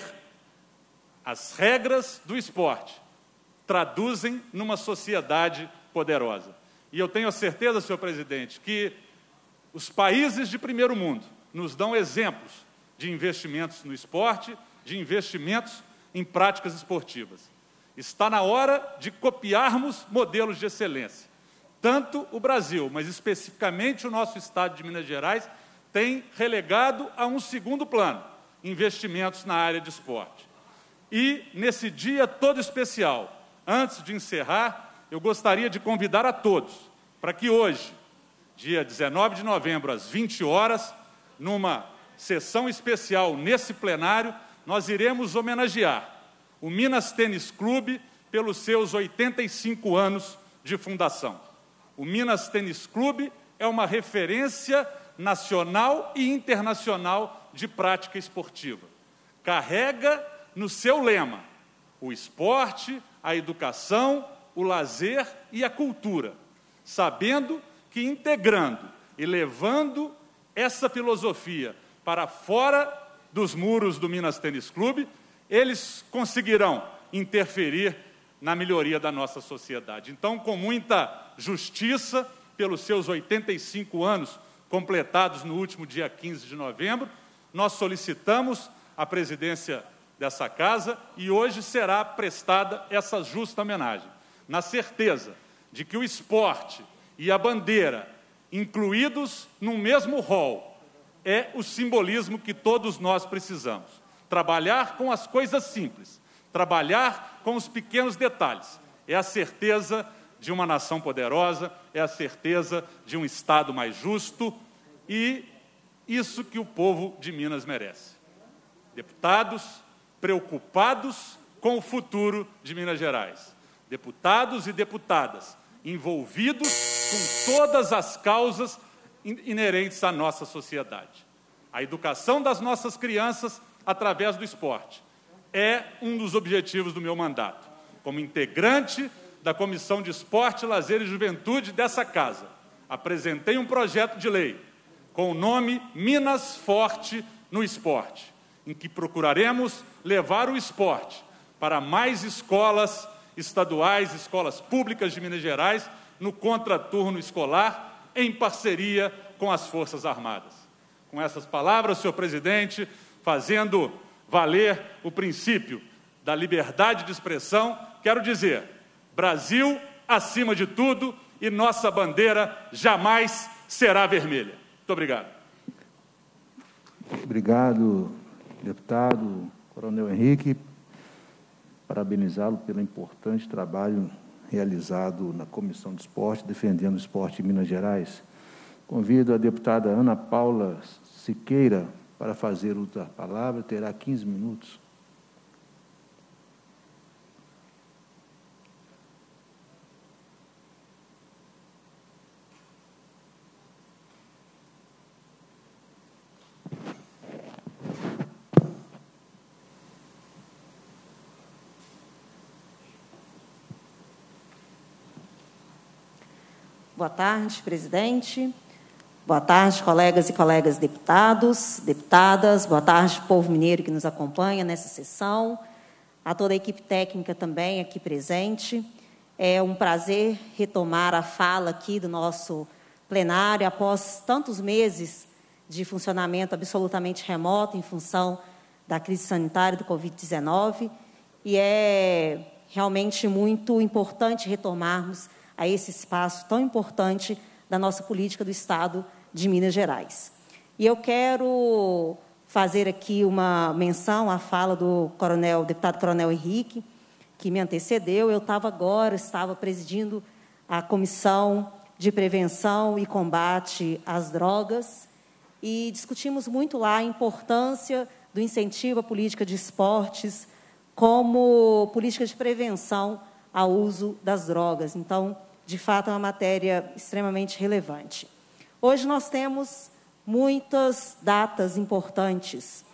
Speaker 4: As regras do esporte traduzem numa sociedade poderosa. E eu tenho a certeza, senhor presidente, que os países de primeiro mundo nos dão exemplos de investimentos no esporte, de investimentos em práticas esportivas. Está na hora de copiarmos modelos de excelência. Tanto o Brasil, mas especificamente o nosso estado de Minas Gerais, tem relegado a um segundo plano investimentos na área de esporte. E, nesse dia todo especial, antes de encerrar, eu gostaria de convidar a todos para que hoje, dia 19 de novembro, às 20 horas, numa sessão especial nesse plenário, nós iremos homenagear o Minas Tênis Clube pelos seus 85 anos de fundação. O Minas Tênis Clube é uma referência nacional e internacional de prática esportiva. Carrega no seu lema o esporte, a educação, o lazer e a cultura, sabendo que integrando e levando essa filosofia para fora dos muros do Minas Tênis Clube, eles conseguirão interferir na melhoria da nossa sociedade. Então, com muita justiça, pelos seus 85 anos completados no último dia 15 de novembro, nós solicitamos a presidência dessa casa e hoje será prestada essa justa homenagem, na certeza de que o esporte e a bandeira, incluídos num mesmo rol, é o simbolismo que todos nós precisamos. Trabalhar com as coisas simples, trabalhar com os pequenos detalhes, é a certeza de uma nação poderosa, é a certeza de um Estado mais justo e isso que o povo de Minas merece. Deputados preocupados com o futuro de Minas Gerais. Deputados e deputadas envolvidos com todas as causas inerentes à nossa sociedade. A educação das nossas crianças através do esporte é um dos objetivos do meu mandato. Como integrante da Comissão de Esporte, Lazer e Juventude dessa casa, apresentei um projeto de lei com o nome Minas Forte no Esporte, em que procuraremos levar o esporte para mais escolas estaduais, escolas públicas de Minas Gerais, no contraturno escolar, em parceria com as Forças Armadas. Com essas palavras, senhor presidente, fazendo valer o princípio da liberdade de expressão, quero dizer: Brasil acima de tudo e nossa bandeira jamais será vermelha. Muito obrigado.
Speaker 2: Obrigado, deputado Coronel Henrique. Parabenizá-lo pelo importante trabalho realizado na Comissão de Esporte, defendendo o esporte em Minas Gerais. Convido a deputada Ana Paula Siqueira para fazer uso da palavra, terá 15 minutos.
Speaker 5: Boa tarde, presidente. Boa tarde, colegas e colegas deputados, deputadas. Boa tarde, povo mineiro que nos acompanha nessa sessão. A toda a equipe técnica também aqui presente. É um prazer retomar a fala aqui do nosso plenário após tantos meses de funcionamento absolutamente remoto em função da crise sanitária do Covid-19. E é realmente muito importante retomarmos a esse espaço tão importante da nossa política do Estado de Minas Gerais. E eu quero fazer aqui uma menção à fala do deputado Coronel Henrique, que me antecedeu. Eu estava presidindo a Comissão de Prevenção e Combate às Drogas e discutimos muito lá a importância do incentivo à política de esportes como política de prevenção ao uso das drogas. Então, de fato, é uma matéria extremamente relevante. Hoje nós temos muitas datas importantes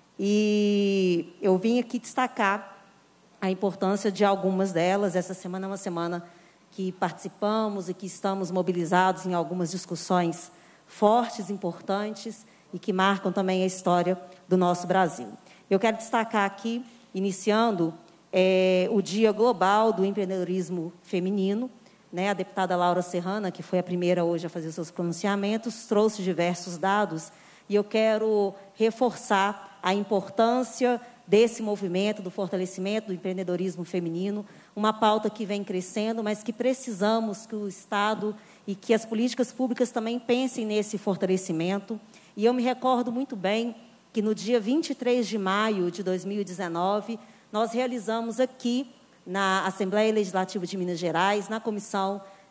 Speaker 5: e eu vim aqui destacar a importância de algumas delas. Essa semana é uma semana que participamos e que estamos mobilizados em algumas discussões fortes, importantes e que marcam também a história do nosso Brasil. Eu quero destacar aqui, iniciando o Dia Global do Empreendedorismo Feminino. A deputada Laura Serrana, que foi a primeira hoje a fazer seus pronunciamentos, trouxe diversos dados e eu quero reforçar a importância desse movimento, do fortalecimento do empreendedorismo feminino, uma pauta que vem crescendo, mas que precisamos que o Estado e que as políticas públicas também pensem nesse fortalecimento. E eu me recordo muito bem que no dia 23 de maio de 2019, nós realizamos aqui, na Assembleia Legislativa de Minas Gerais, na Comissão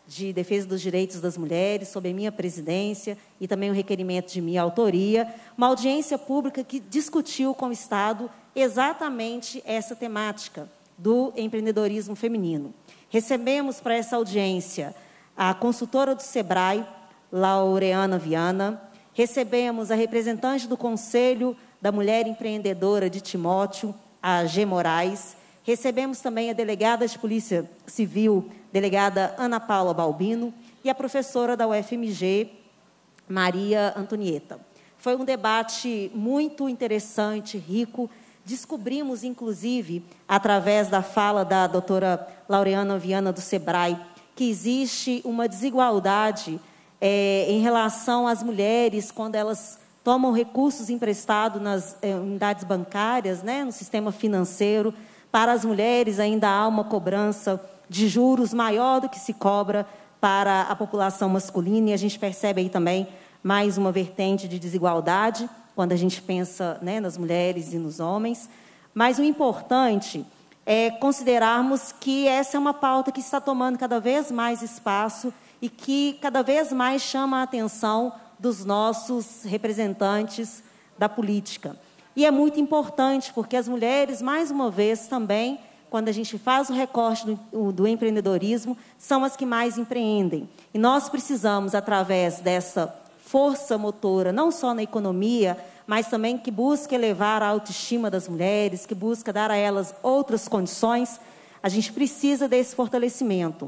Speaker 5: de Defesa dos Direitos das Mulheres, sob a minha presidência, e também o requerimento de minha autoria, uma audiência pública que discutiu com o Estado exatamente essa temática do empreendedorismo feminino. Recebemos para essa audiência a consultora do SEBRAE, Laureana Viana, recebemos a representante do Conselho da Mulher Empreendedora de Timóteo, a G. Moraes, recebemos também a delegada de Polícia Civil, delegada Ana Paula Balbino, e a professora da UFMG, Maria Antonieta. Foi um debate muito interessante, rico. Descobrimos, inclusive, através da fala da doutora Laureana Viana do SEBRAE, que existe uma desigualdade em relação às mulheres quando elas tomam recursos emprestados nas unidades bancárias, né, no sistema financeiro. Para as mulheres ainda há uma cobrança de juros maior do que se cobra para a população masculina, e a gente percebe aí também mais uma vertente de desigualdade, quando a gente pensa, né, nas mulheres e nos homens. Mas o importante é considerarmos que essa é uma pauta que está tomando cada vez mais espaço e que cada vez mais chama a atenção dos nossos representantes da política. E é muito importante, porque as mulheres, mais uma vez, também, quando a gente faz o recorte do empreendedorismo, são as que mais empreendem. E nós precisamos, através dessa força motora, não só na economia, mas também que busca elevar a autoestima das mulheres, que busca dar a elas outras condições, a gente precisa desse fortalecimento.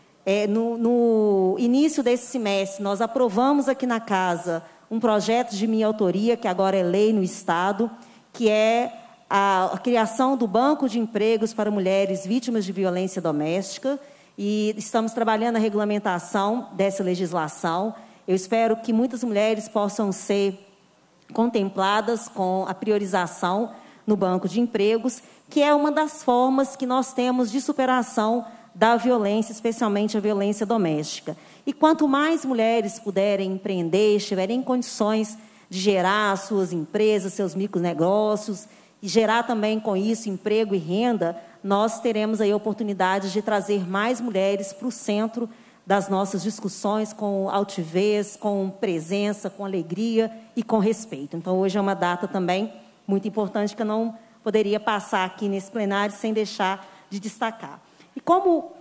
Speaker 5: No início desse semestre, nós aprovamos aqui na Casa um projeto de minha autoria, que agora é lei no Estado, que é a criação do Banco de Empregos para Mulheres Vítimas de Violência Doméstica, e estamos trabalhando a regulamentação dessa legislação. Eu espero que muitas mulheres possam ser contempladas com a priorização no Banco de Empregos, que é uma das formas que nós temos de superação da violência, especialmente a violência doméstica. E quanto mais mulheres puderem empreender, estiverem em condições de gerar suas empresas, seus micronegócios, e gerar também com isso emprego e renda, nós teremos aí a oportunidade de trazer mais mulheres para o centro das nossas discussões, com altivez, com presença, com alegria e com respeito. Então, hoje é uma data também muito importante que eu não poderia passar aqui nesse plenário sem deixar de destacar. E como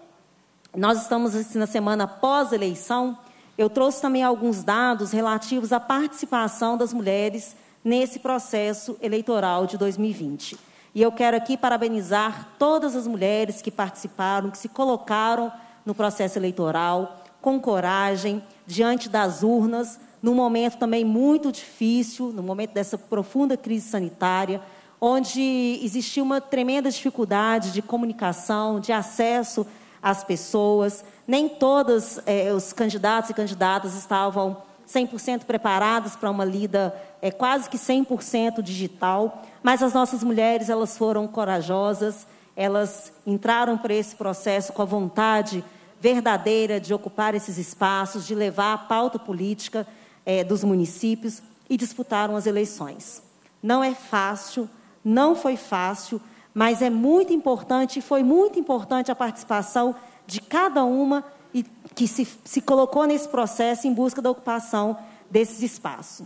Speaker 5: nós estamos assim, na semana pós-eleição, eu trouxe também alguns dados relativos à participação das mulheres nesse processo eleitoral de 2020. E eu quero aqui parabenizar todas as mulheres que participaram, que se colocaram no processo eleitoral, com coragem, diante das urnas, num momento também muito difícil, no momento dessa profunda crise sanitária, onde existia uma tremenda dificuldade de comunicação, de acesso às pessoas. Nem todos os candidatos e candidatas estavam 100% preparados para uma lida quase que 100% digital, mas as nossas mulheres, elas foram corajosas, elas entraram para esse processo com a vontade verdadeira de ocupar esses espaços, de levar a pauta política dos municípios e disputaram as eleições. Não é fácil, não foi fácil, mas é muito importante, e foi muito importante a participação de cada uma e que se colocou nesse processo em busca da ocupação desses espaços.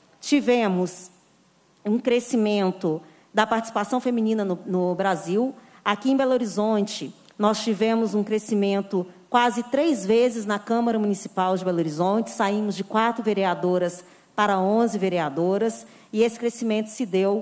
Speaker 5: Tivemos um crescimento da participação feminina no Brasil. Aqui em Belo Horizonte, nós tivemos um crescimento quase 3 vezes na Câmara Municipal de Belo Horizonte, saímos de 4 vereadoras para 11 vereadoras, e esse crescimento se deu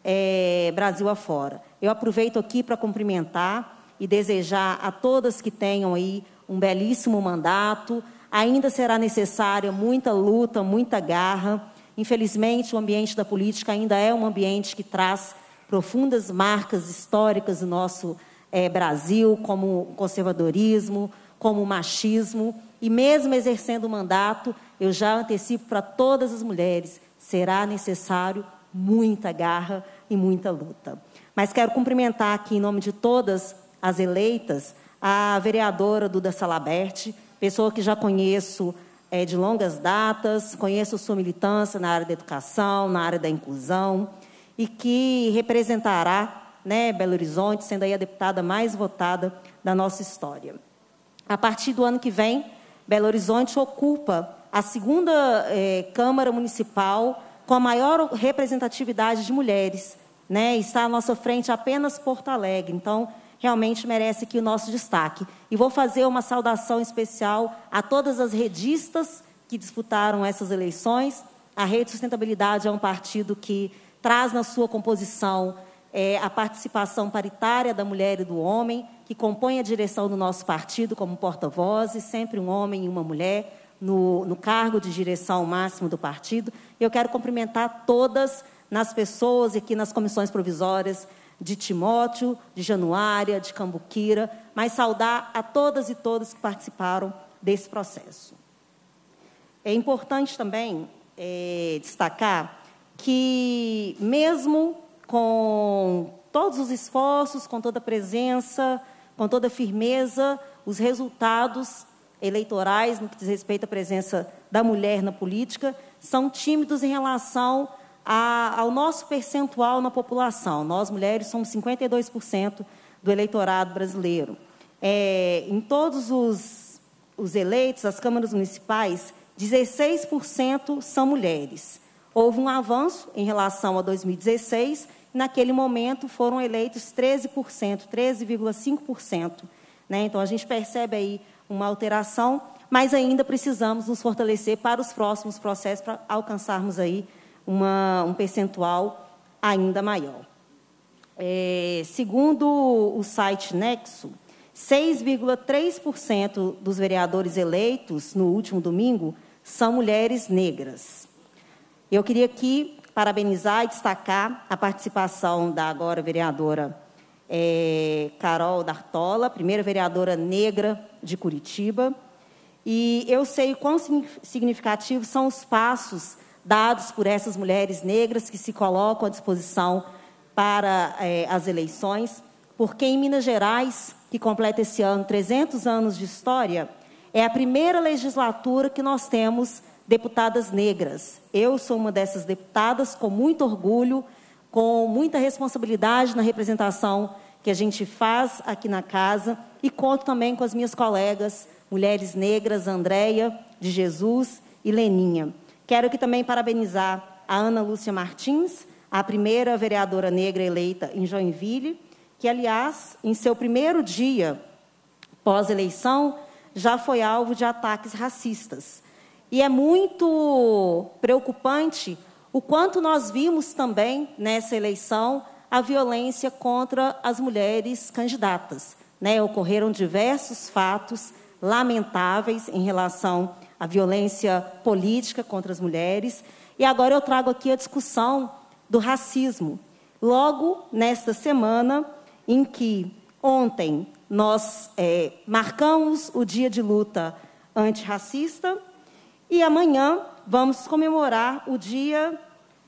Speaker 5: Brasil afora. Eu aproveito aqui para cumprimentar e desejar a todas que tenham aí um belíssimo mandato. Ainda será necessária muita luta, muita garra. Infelizmente, o ambiente da política ainda é um ambiente que traz profundas marcas históricas do nosso Brasil, como o conservadorismo, como o machismo. E mesmo exercendo o mandato, eu já antecipo para todas as mulheres, será necessário muita garra e muita luta. Mas quero cumprimentar aqui, em nome de todas as eleitas, a vereadora Duda Salabert, pessoa que já conheço de longas datas, conheço sua militância na área da educação, na área da inclusão, e que representará, né, Belo Horizonte, sendo aí a deputada mais votada da nossa história. A partir do ano que vem, Belo Horizonte ocupa a segunda Câmara Municipal com a maior representatividade de mulheres, né? Está à nossa frente apenas Porto Alegre. Então, realmente merece aqui o nosso destaque. E vou fazer uma saudação especial a todas as redistas que disputaram essas eleições. A Rede Sustentabilidade é um partido que traz na sua composição a participação paritária da mulher e do homem, que compõe a direção do nosso partido como porta-vozes, sempre um homem e uma mulher no cargo de direção máximo do partido. Eu quero cumprimentar todas nas pessoas aqui nas comissões provisórias de Timóteo, de Januária, de Cambuquira, mas saudar a todas e todos que participaram desse processo. É importante também destacar que, mesmo com todos os esforços, com toda a presença, com toda a firmeza, os resultados eleitorais, no que diz respeito à presença da mulher na política, são tímidos em relação ao nosso percentual na população. Nós, mulheres, somos 52% do eleitorado brasileiro. Em todos os eleitos, as câmaras municipais, 16% são mulheres. Houve um avanço em relação a 2016, e naquele momento foram eleitos 13%, 13,5%. Né? Então, a gente percebe aí uma alteração, mas ainda precisamos nos fortalecer para os próximos processos, para alcançarmos aí um percentual ainda maior. Segundo o site Nexo, 6,3% dos vereadores eleitos no último domingo são mulheres negras. Eu queria aqui parabenizar e destacar a participação da agora vereadora Carol D'Artola, primeira vereadora negra de Curitiba, e eu sei quão significativos são os passos dados por essas mulheres negras que se colocam à disposição para as eleições, porque em Minas Gerais, que completa esse ano 300 anos de história, é a primeira legislatura que nós temos deputadas negras. Eu sou uma dessas deputadas, com muito orgulho, com muita responsabilidade na representação que a gente faz aqui na casa, e conto também com as minhas colegas, mulheres negras, Andréia de Jesus e Leninha. Quero aqui também parabenizar a Ana Lúcia Martins, a primeira vereadora negra eleita em Joinville, que, aliás, em seu primeiro dia pós-eleição, já foi alvo de ataques racistas. E é muito preocupante o quanto nós vimos também, nessa eleição, a violência contra as mulheres candidatas. Né? Ocorreram diversos fatos lamentáveis em relação à violência política contra as mulheres. E agora eu trago aqui a discussão do racismo. Logo nesta semana em que ontem nós marcamos o dia de luta antirracista e amanhã vamos comemorar o dia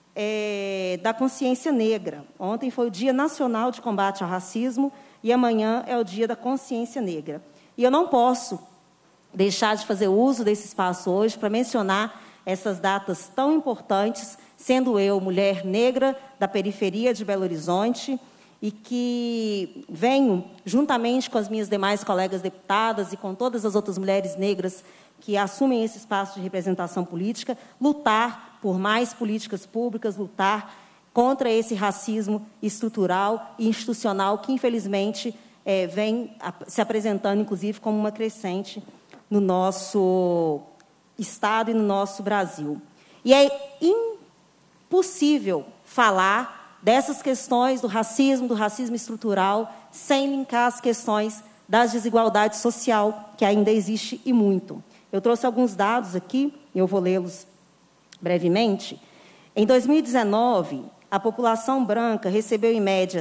Speaker 5: da consciência negra. Ontem foi o Dia Nacional de Combate ao Racismo e amanhã é o Dia da Consciência Negra. E eu não posso deixar de fazer uso desse espaço hoje para mencionar essas datas tão importantes, sendo eu mulher negra da periferia de Belo Horizonte e que venho, juntamente com as minhas demais colegas deputadas e com todas as outras mulheres negras que assumem esse espaço de representação política, lutar por mais políticas públicas, lutar contra esse racismo estrutural e institucional que, infelizmente, vem se apresentando, inclusive, como uma crescente no nosso Estado e no nosso Brasil. E é impossível falar dessas questões do racismo estrutural, sem linkar as questões das desigualdades social, que ainda existe e muito. Eu trouxe alguns dados aqui, eu vou lê-los brevemente. Em 2019, a população branca recebeu, em média,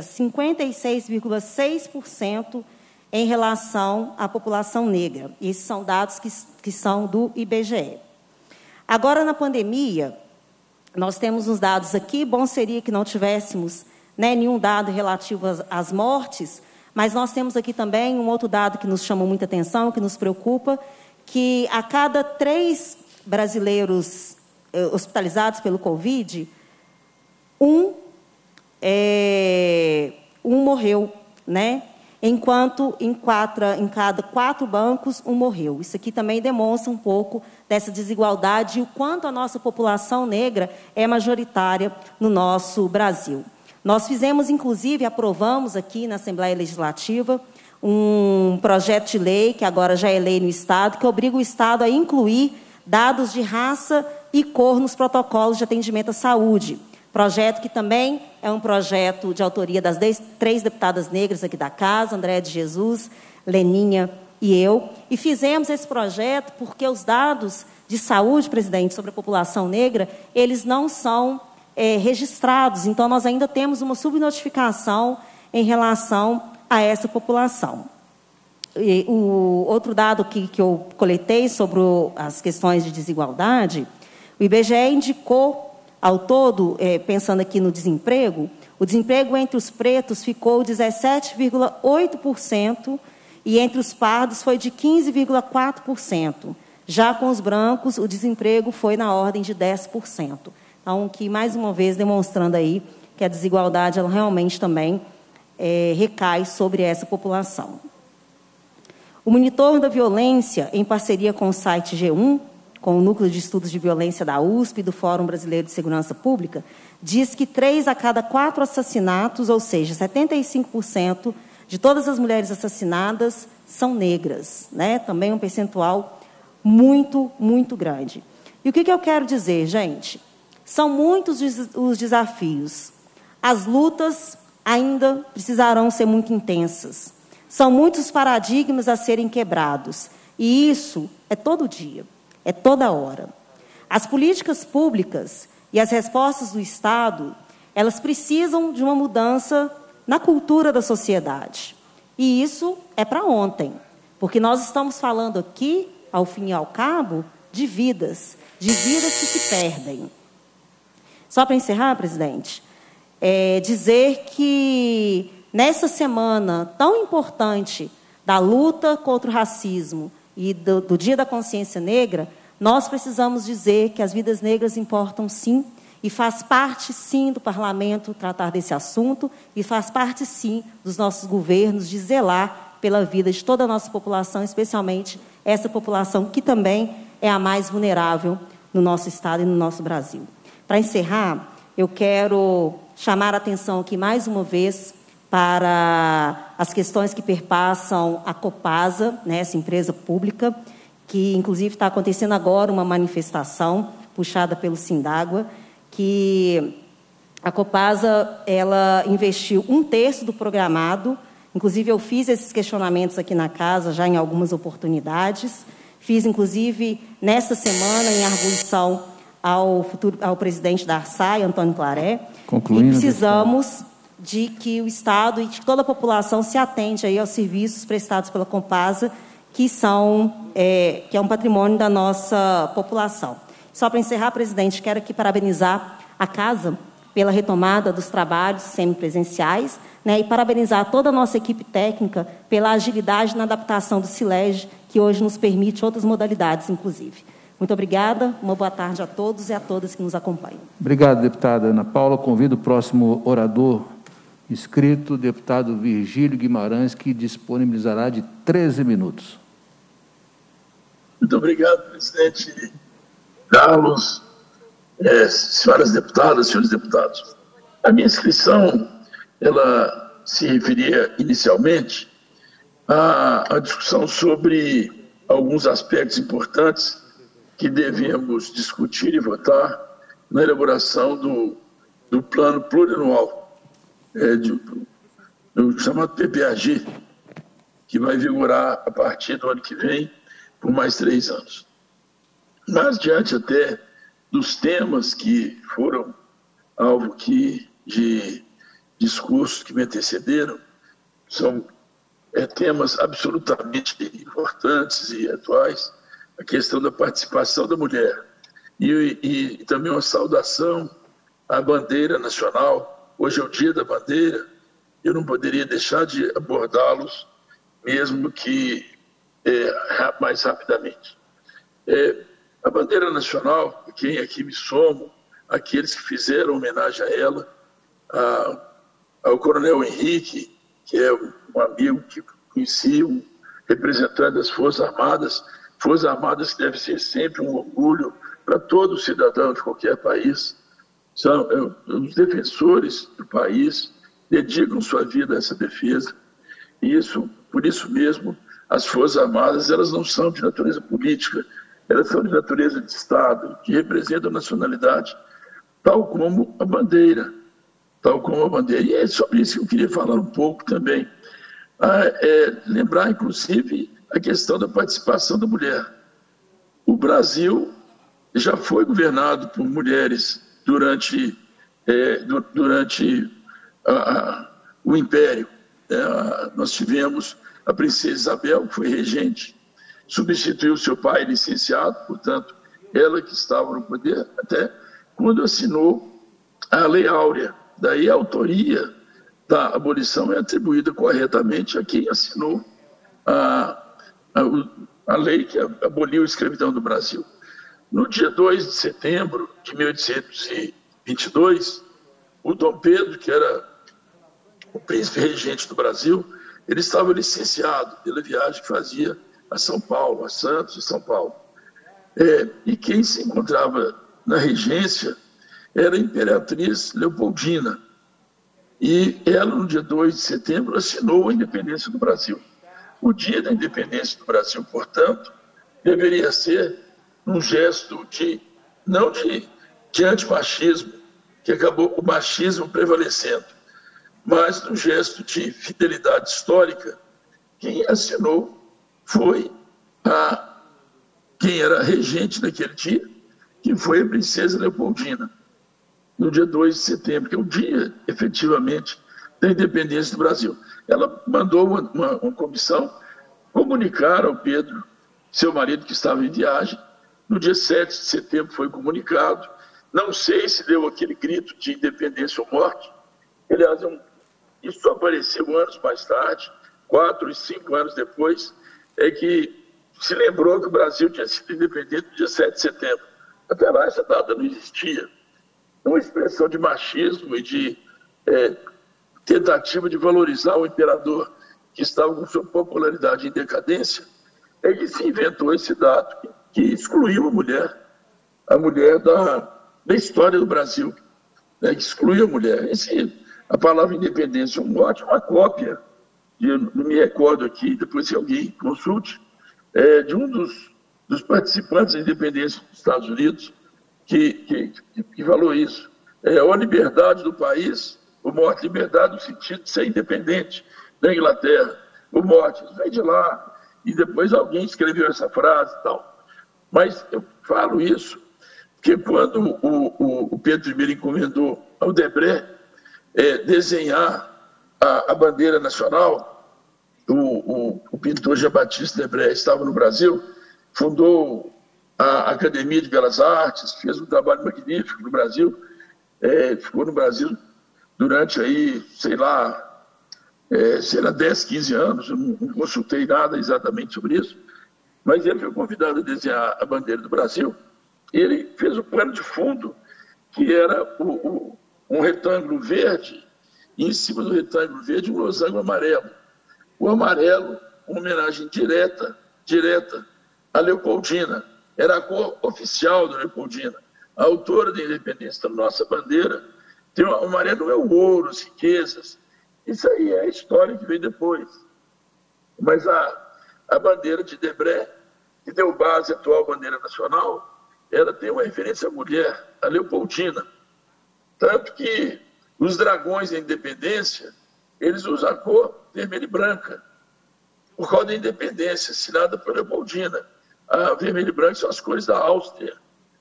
Speaker 5: 56,6% em relação à população negra. Esses são dados que são do IBGE. Agora, na pandemia, nós temos uns dados aqui, bom seria que não tivéssemos nenhum dado relativo às mortes, mas nós temos aqui também um outro dado que nos chama muita atenção, que nos preocupa, que a cada 3 brasileiros hospitalizados pelo Covid, um morreu, né? enquanto em cada 4 bancos, um morreu. Isso aqui também demonstra um pouco dessa desigualdade e o quanto a nossa população negra é majoritária no nosso Brasil. Nós fizemos, inclusive, aprovamos aqui na Assembleia Legislativa um projeto de lei, que agora já é lei no Estado, que obriga o Estado a incluir dados de raça e cor nos protocolos de atendimento à saúde. Projeto que também é um projeto de autoria das 3 deputadas negras aqui da casa, Andréa de Jesus, Leninha e eu. E fizemos esse projeto porque os dados de saúde, presidente, sobre a população negra, eles não são registrados. Então, nós ainda temos uma subnotificação em relação a essa população. E o outro dado que eu coletei sobre as questões de desigualdade, o IBGE indicou, ao todo, pensando aqui no desemprego, o desemprego entre os pretos ficou 17,8% e entre os pardos foi de 15,4%. Já com os brancos, o desemprego foi na ordem de 10%. Então, que mais uma vez demonstrando aí que a desigualdade ela realmente também recai sobre essa população. O Monitor da Violência, em parceria com o site G1, com o Núcleo de Estudos de Violência da USP e do Fórum Brasileiro de Segurança Pública, diz que 3 a cada 4 assassinatos, ou seja, 75% de todas as mulheres assassinadas são negras, né? Também um percentual muito, muito grande. E o que eu quero dizer, gente? São muitos os desafios. As lutas ainda precisarão ser muito intensas. São muitos paradigmas a serem quebrados. E isso é todo dia, é toda hora. As políticas públicas e as respostas do Estado, elas precisam de uma mudança na cultura da sociedade. E isso é para ontem, porque nós estamos falando aqui, ao fim e ao cabo, de vidas que se perdem. Só para encerrar, presidente, dizer que nessa semana tão importante da luta contra o racismo e do Dia da Consciência Negra, nós precisamos dizer que as vidas negras importam sim, e faz parte sim do parlamento tratar desse assunto, e faz parte sim dos nossos governos de zelar pela vida de toda a nossa população, especialmente essa população que também é a mais vulnerável no nosso Estado e no nosso Brasil. Para encerrar, eu quero chamar a atenção aqui mais uma vez para as questões que perpassam a Copasa, né, essa empresa pública, que inclusive está acontecendo agora uma manifestação puxada pelo Sindágua, que a Copasa ela investiu 1/3 do programado. Inclusive, eu fiz esses questionamentos aqui na casa já em algumas oportunidades. Fiz, inclusive, nesta semana, em arguição ao presidente da ARSAI, Antônio Claré.
Speaker 2: Concluindo,
Speaker 5: e precisamos de que o Estado e de toda a população se atende aí aos serviços prestados pela Copasa, que é um patrimônio da nossa população. Só para encerrar, presidente, quero aqui parabenizar a casa pela retomada dos trabalhos semipresenciais, né, e parabenizar toda a nossa equipe técnica pela agilidade na adaptação do SILEG, que hoje nos permite outras modalidades, inclusive. Muito obrigada, uma boa tarde a todos e a todas que nos acompanham.
Speaker 2: Obrigado, deputada Ana Paula. Convido o próximo orador inscrito, deputado Virgílio Guimarães, que disponibilizará de 13 minutos.
Speaker 6: Muito obrigado, presidente Carlos, senhoras deputadas, senhores deputados. A minha inscrição, ela se referia inicialmente à discussão sobre alguns aspectos importantes que devemos discutir e votar na elaboração do plano plurianual, do chamado PPAG, que vai vigorar a partir do ano que vem por mais 3 anos. Mas, diante até dos temas que foram alvo aqui de discursos que me antecederam, são temas absolutamente importantes e atuais, a questão da participação da mulher e também uma saudação à bandeira nacional. Hoje é o Dia da Bandeira, eu não poderia deixar de abordá-los, mesmo que mais rapidamente. A bandeira nacional, quem aqui me somo, aqueles que fizeram homenagem a ela, ao Coronel Henrique que é um amigo que conheci, um representante das Forças Armadas que deve ser sempre um orgulho para todo cidadão de qualquer país. São os defensores do país, dedicam sua vida a essa defesa. E por isso mesmo, as Forças Armadas, elas não são de natureza política, elas são de natureza de Estado, que representam a nacionalidade, tal como a bandeira. E é sobre isso que eu queria falar um pouco também. Lembrar, inclusive, a questão da participação da mulher. O Brasil já foi governado por mulheres durante o Império. Nós tivemos a princesa Isabel, que foi regente, substituiu seu pai, licenciado, portanto, ela que estava no poder, até quando assinou a Lei Áurea. Daí a autoria da abolição é atribuída corretamente a quem assinou a lei que aboliu a escravidão do Brasil. No dia 2 de setembro de 1822, o Dom Pedro, que era o príncipe regente do Brasil, ele estava licenciado pela viagem que fazia a São Paulo, a Santos e São Paulo. E quem se encontrava na regência era a Imperatriz Leopoldina. E ela, no dia 2 de setembro, assinou a independência do Brasil. O dia da independência do Brasil, portanto, deveria ser um gesto não de antimachismo, que acabou com o machismo prevalecendo, mas um gesto de fidelidade histórica. Quem assinou foi quem era regente naquele dia, que foi a princesa Leopoldina, no dia 2 de setembro, que é o dia, efetivamente, da independência do Brasil. Ela mandou uma comissão comunicar ao Pedro, seu marido, que estava em viagem. No dia 7 de setembro foi comunicado. Não sei se deu aquele grito de independência ou morte. Aliás, isso só apareceu anos mais tarde, 4 e 5 anos depois, é que se lembrou que o Brasil tinha sido independente no dia 7 de setembro. Até lá essa data não existia. Uma expressão de machismo e de tentativa de valorizar o imperador, que estava com sua popularidade em decadência, é que se inventou esse dado que excluiu a mulher da história do Brasil, né, que excluiu a mulher. A palavra independência ou morte é uma cópia, não me recordo aqui, depois se alguém consulte, de um dos participantes da independência dos Estados Unidos, que falou isso. Ou a liberdade do país, ou morte, liberdade no sentido de ser independente da Inglaterra, ou morte, isso vem de lá. E depois alguém escreveu essa frase e tal. Mas eu falo isso porque quando o Pedro I encomendou ao Debré desenhar a bandeira nacional, o pintor Jean-Baptiste Debré estava no Brasil, fundou a Academia de Belas Artes, fez um trabalho magnífico no Brasil, ficou no Brasil durante aí, sei lá, 10, 15 anos, eu não consultei nada exatamente sobre isso, mas ele foi convidado a desenhar a bandeira do Brasil, e ele fez o plano de fundo, que era um retângulo verde, e em cima do retângulo verde um losango amarelo. O amarelo, uma homenagem direta à Leopoldina, era a cor oficial da Leopoldina, a autora da independência. Então, nossa bandeira, o amarelo é o ouro, as riquezas. Isso aí é a história que veio depois. Mas a bandeira de Debré, que deu base à atual bandeira nacional, ela tem uma referência à mulher, a Leopoldina. Tanto que os dragões da independência, eles usam a cor vermelha e branca, por causa da independência, assinada por Leopoldina. A vermelho e branco são as cores da Áustria,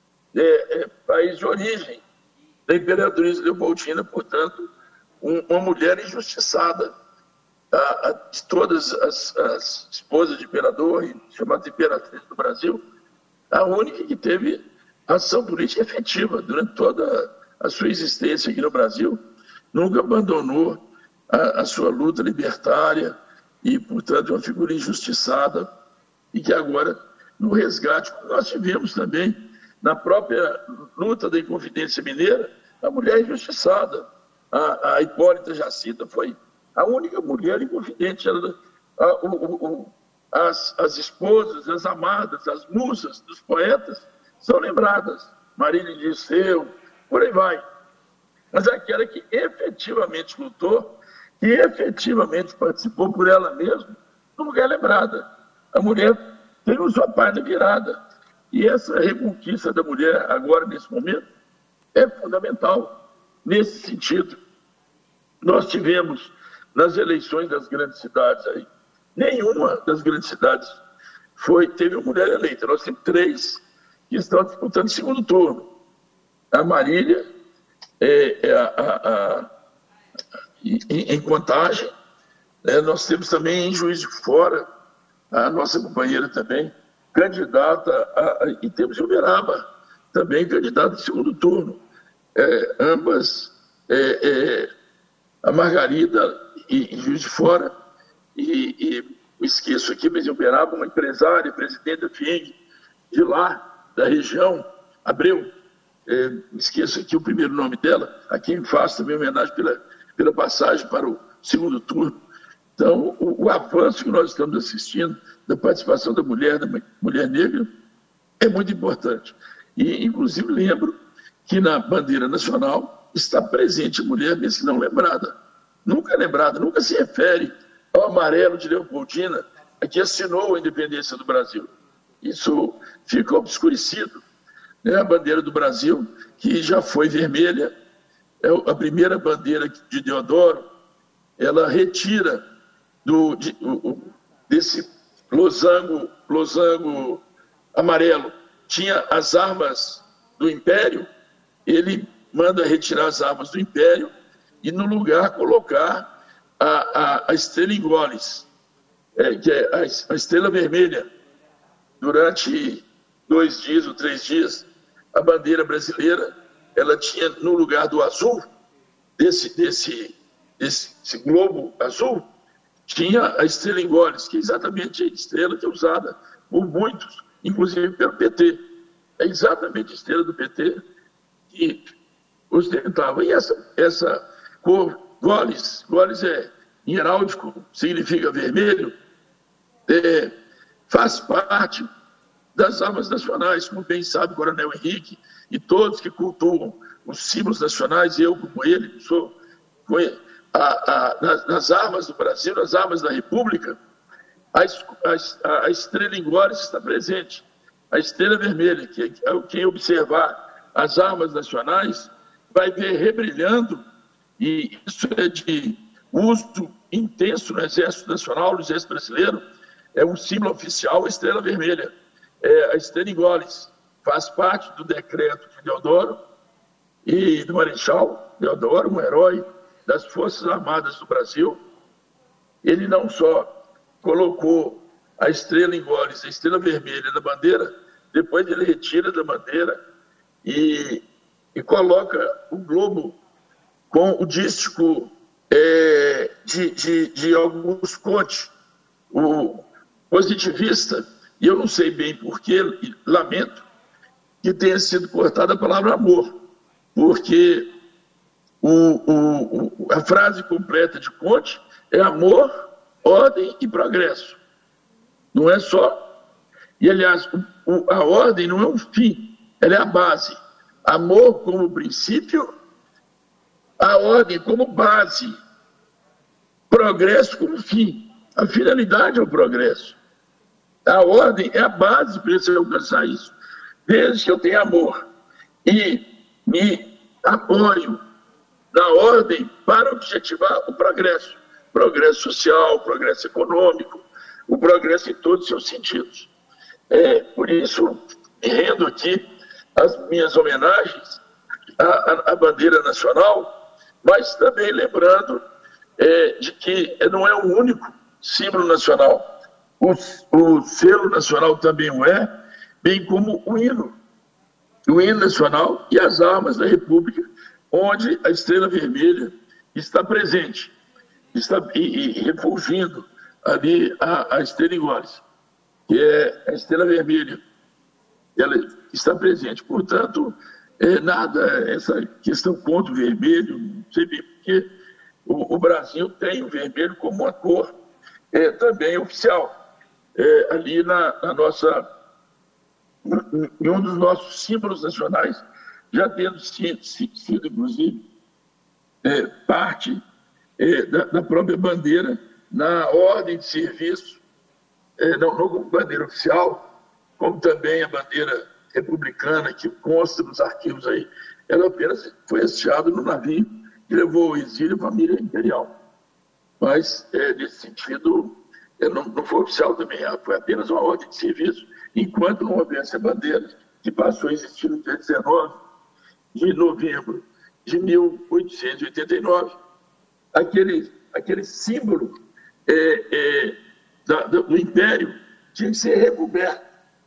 Speaker 6: país de origem da Imperatriz Leopoldina, portanto, uma mulher injustiçada, de todas as esposas de imperador, chamada Imperatriz do Brasil, a única que teve ação política efetiva durante toda a sua existência aqui no Brasil, nunca abandonou a sua luta libertária e, portanto, uma figura injustiçada e que agora, no resgate, nós tivemos também, na própria luta da Inconfidência Mineira, a mulher injustiçada. A Hipólita Jacinta foi a única mulher inconfidente. As esposas, as amadas, as musas dos poetas são lembradas. Marília de Dirceu, por aí vai. Mas aquela que efetivamente lutou, que efetivamente participou por ela mesma, nunca é lembrada. A mulher tem a sua página virada. E essa reconquista da mulher, agora, nesse momento, é fundamental nesse sentido. Nós tivemos, nas eleições das grandes cidades, aí, nenhuma das grandes cidades teve uma mulher eleita. Nós temos 3 que estão disputando o segundo turno. A Marília, em Contagem, nós temos também em Juiz de Fora, a nossa companheira também, candidata, e temos em Uberaba, também candidata em segundo turno. Ambas, a Margarida em Juiz de Fora, e esqueço aqui, mas em Uberaba, uma empresária, presidente da FIENG, de lá, da região, Abreu, esqueço aqui o primeiro nome dela, a quem faço também homenagem pela passagem para o segundo turno. Então, o avanço que nós estamos assistindo da participação da mulher negra, é muito importante. E, inclusive, lembro que na bandeira nacional está presente a mulher, mesmo que não lembrada. Nunca é lembrada, nunca se refere ao amarelo de Leopoldina, que assinou a independência do Brasil. Isso fica obscurecido. A bandeira do Brasil, que já foi vermelha, é a primeira bandeira de Deodoro, ela retira desse losango amarelo, tinha as armas do Império, ele manda retirar as armas do Império e no lugar colocar a estrela em Goles, que é a estrela vermelha. Durante 2 dias ou 3 dias, a bandeira brasileira, ela tinha no lugar do azul, desse globo azul, tinha a estrela em Goles, que é exatamente a estrela que é usada por muitos, inclusive pelo PT. É exatamente a estrela do PT que ostentava. E essa cor, Goles em heráldico, significa vermelho, faz parte das armas nacionais, como bem sabe o Coronel Henrique, e todos que cultuam os símbolos nacionais, eu como ele, sou nas armas do Brasil, nas armas da República, a estrela em Goles está presente. A estrela vermelha, que quem observar as armas nacionais vai ver rebrilhando, e isso é de uso intenso no Exército Nacional, no Exército Brasileiro, é um símbolo oficial, a estrela vermelha. A estrela em Goles faz parte do decreto de Deodoro e do Marechal Deodoro, um herói das Forças Armadas do Brasil. Ele não só colocou a estrela em Goles, a estrela vermelha da bandeira, depois ele retira da bandeira e coloca o globo com o dístico de Augusto Conte, o positivista, e eu não sei bem porquê, lamento que tenha sido cortada a palavra amor, porque a frase completa de Conte é amor, ordem e progresso. Não é só. E, aliás, a ordem não é um fim, ela é a base. Amor como princípio, a ordem como base, progresso como fim. A finalidade é o progresso. A ordem é a base para você alcançar isso. Desde que eu tenha amor e me apoio na ordem para objetivar o progresso. Progresso social, progresso econômico, o progresso em todos os seus sentidos. Por isso, rendo aqui as minhas homenagens à bandeira nacional, mas também lembrando de que não é o único símbolo nacional. O selo nacional também o é, bem como o hino nacional e as armas da República, onde a estrela vermelha está presente, e refulgindo ali a estrela em Goles, que é a estrela vermelha, ela está presente. Portanto, essa questão contra o vermelho, não sei bem porquê, o Brasil tem o vermelho como uma cor também oficial. Ali em um dos nossos símbolos nacionais, já tendo sido inclusive, parte da própria bandeira na ordem de serviço, não como bandeira oficial, como também a bandeira republicana, que consta nos arquivos aí, ela apenas foi hasteada no navio que levou ao exílio a família imperial. Mas, nesse sentido, não foi oficial também, foi apenas uma ordem de serviço, enquanto não houvesse a bandeira, que passou a existir no dia 19 de novembro de 1889, aquele símbolo do Império tinha que ser recoberto.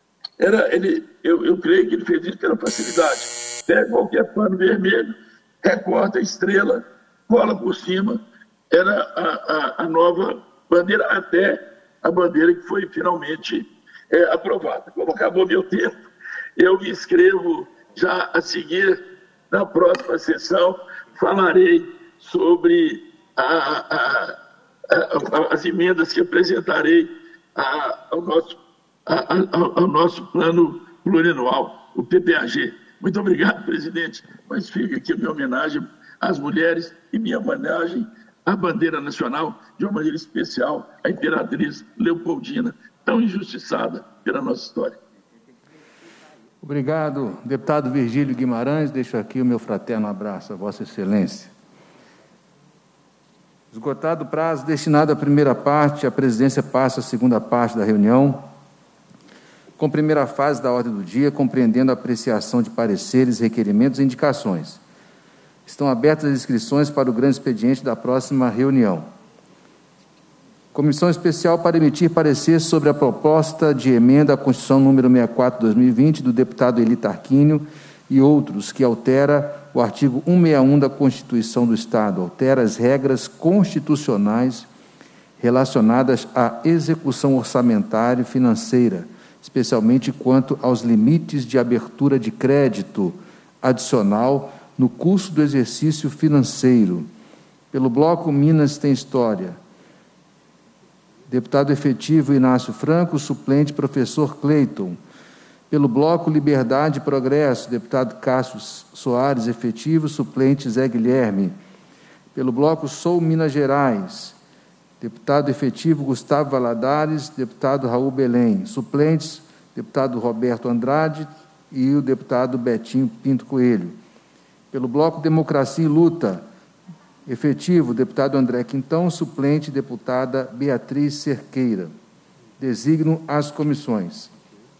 Speaker 6: Eu creio que ele fez isso pela facilidade. Pega qualquer pano vermelho, recorta a estrela, cola por cima, era a nova bandeira, até a bandeira que foi finalmente aprovada. Como acabou meu tempo, eu me inscrevo já a seguir, na próxima sessão, falarei sobre as emendas que apresentarei ao nosso plano plurianual, o PPAG. Muito obrigado, presidente. Mas fica aqui a minha homenagem às mulheres e minha homenagem à bandeira nacional, de uma maneira especial, à Imperatriz Leopoldina, tão injustiçada pela nossa história.
Speaker 2: Obrigado, deputado Virgílio Guimarães. Deixo aqui o meu fraterno abraço a Vossa Excelência. Esgotado o prazo destinado à primeira parte, a presidência passa à segunda parte da reunião, com primeira fase da ordem do dia, compreendendo a apreciação de pareceres, requerimentos e indicações. Estão abertas as inscrições para o grande expediente da próxima reunião. Comissão especial para emitir parecer sobre a proposta de emenda à Constituição número 64/2020 do deputado Eli Tarquínio e outros, que altera o artigo 161 da Constituição do Estado, altera as regras constitucionais relacionadas à execução orçamentária e financeira, especialmente quanto aos limites de abertura de crédito adicional no curso do exercício financeiro. Pelo bloco Minas tem História, deputado efetivo Inácio Franco, suplente professor Cleiton. Pelo bloco Liberdade e Progresso, deputado Cássio Soares, efetivo, suplente Zé Guilherme. Pelo bloco Sou Minas Gerais, deputado efetivo Gustavo Valadares, deputado Raul Belém. Suplentes, deputado Roberto Andrade e o deputado Betinho Pinto Coelho. Pelo bloco Democracia e Luta, efetivo, deputado André Quintão, suplente, deputada Beatriz Cerqueira. Designo as comissões.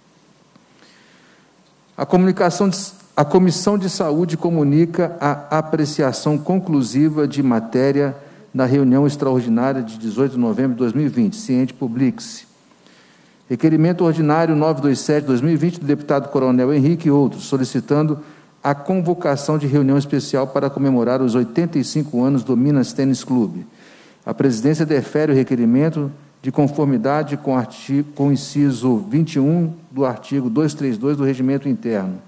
Speaker 2: A Comissão de Saúde comunica a apreciação conclusiva de matéria na reunião extraordinária de 18 de novembro de 2020, ciente publique-se. Requerimento ordinário 927/2020 do deputado Coronel Henrique e outros, solicitando a convocação de reunião especial para comemorar os 85 anos do Minas Tênis Clube. A presidência defere o requerimento de conformidade com o inciso 21 do artigo 232 do Regimento Interno.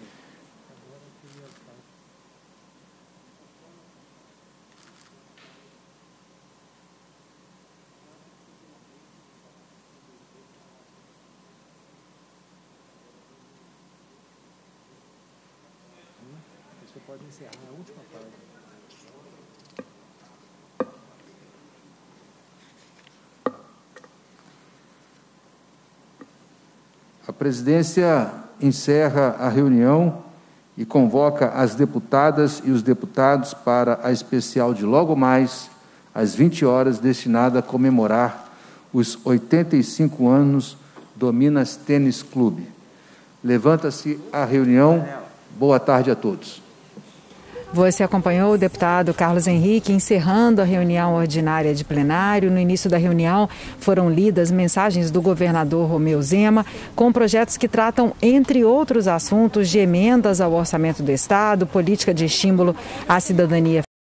Speaker 2: Você pode encerrar a última parte. A presidência encerra a reunião e convoca as deputadas e os deputados para a especial de logo mais, às 20 horas, destinada a comemorar os 85 anos do Minas Tênis Clube. Levanta-se a reunião. Boa tarde a todos.
Speaker 7: Você acompanhou o deputado Carlos Henrique encerrando a reunião ordinária de plenário. No início da reunião foram lidas mensagens do governador Romeu Zema com projetos que tratam, entre outros assuntos, de emendas ao orçamento do Estado, política de estímulo à cidadania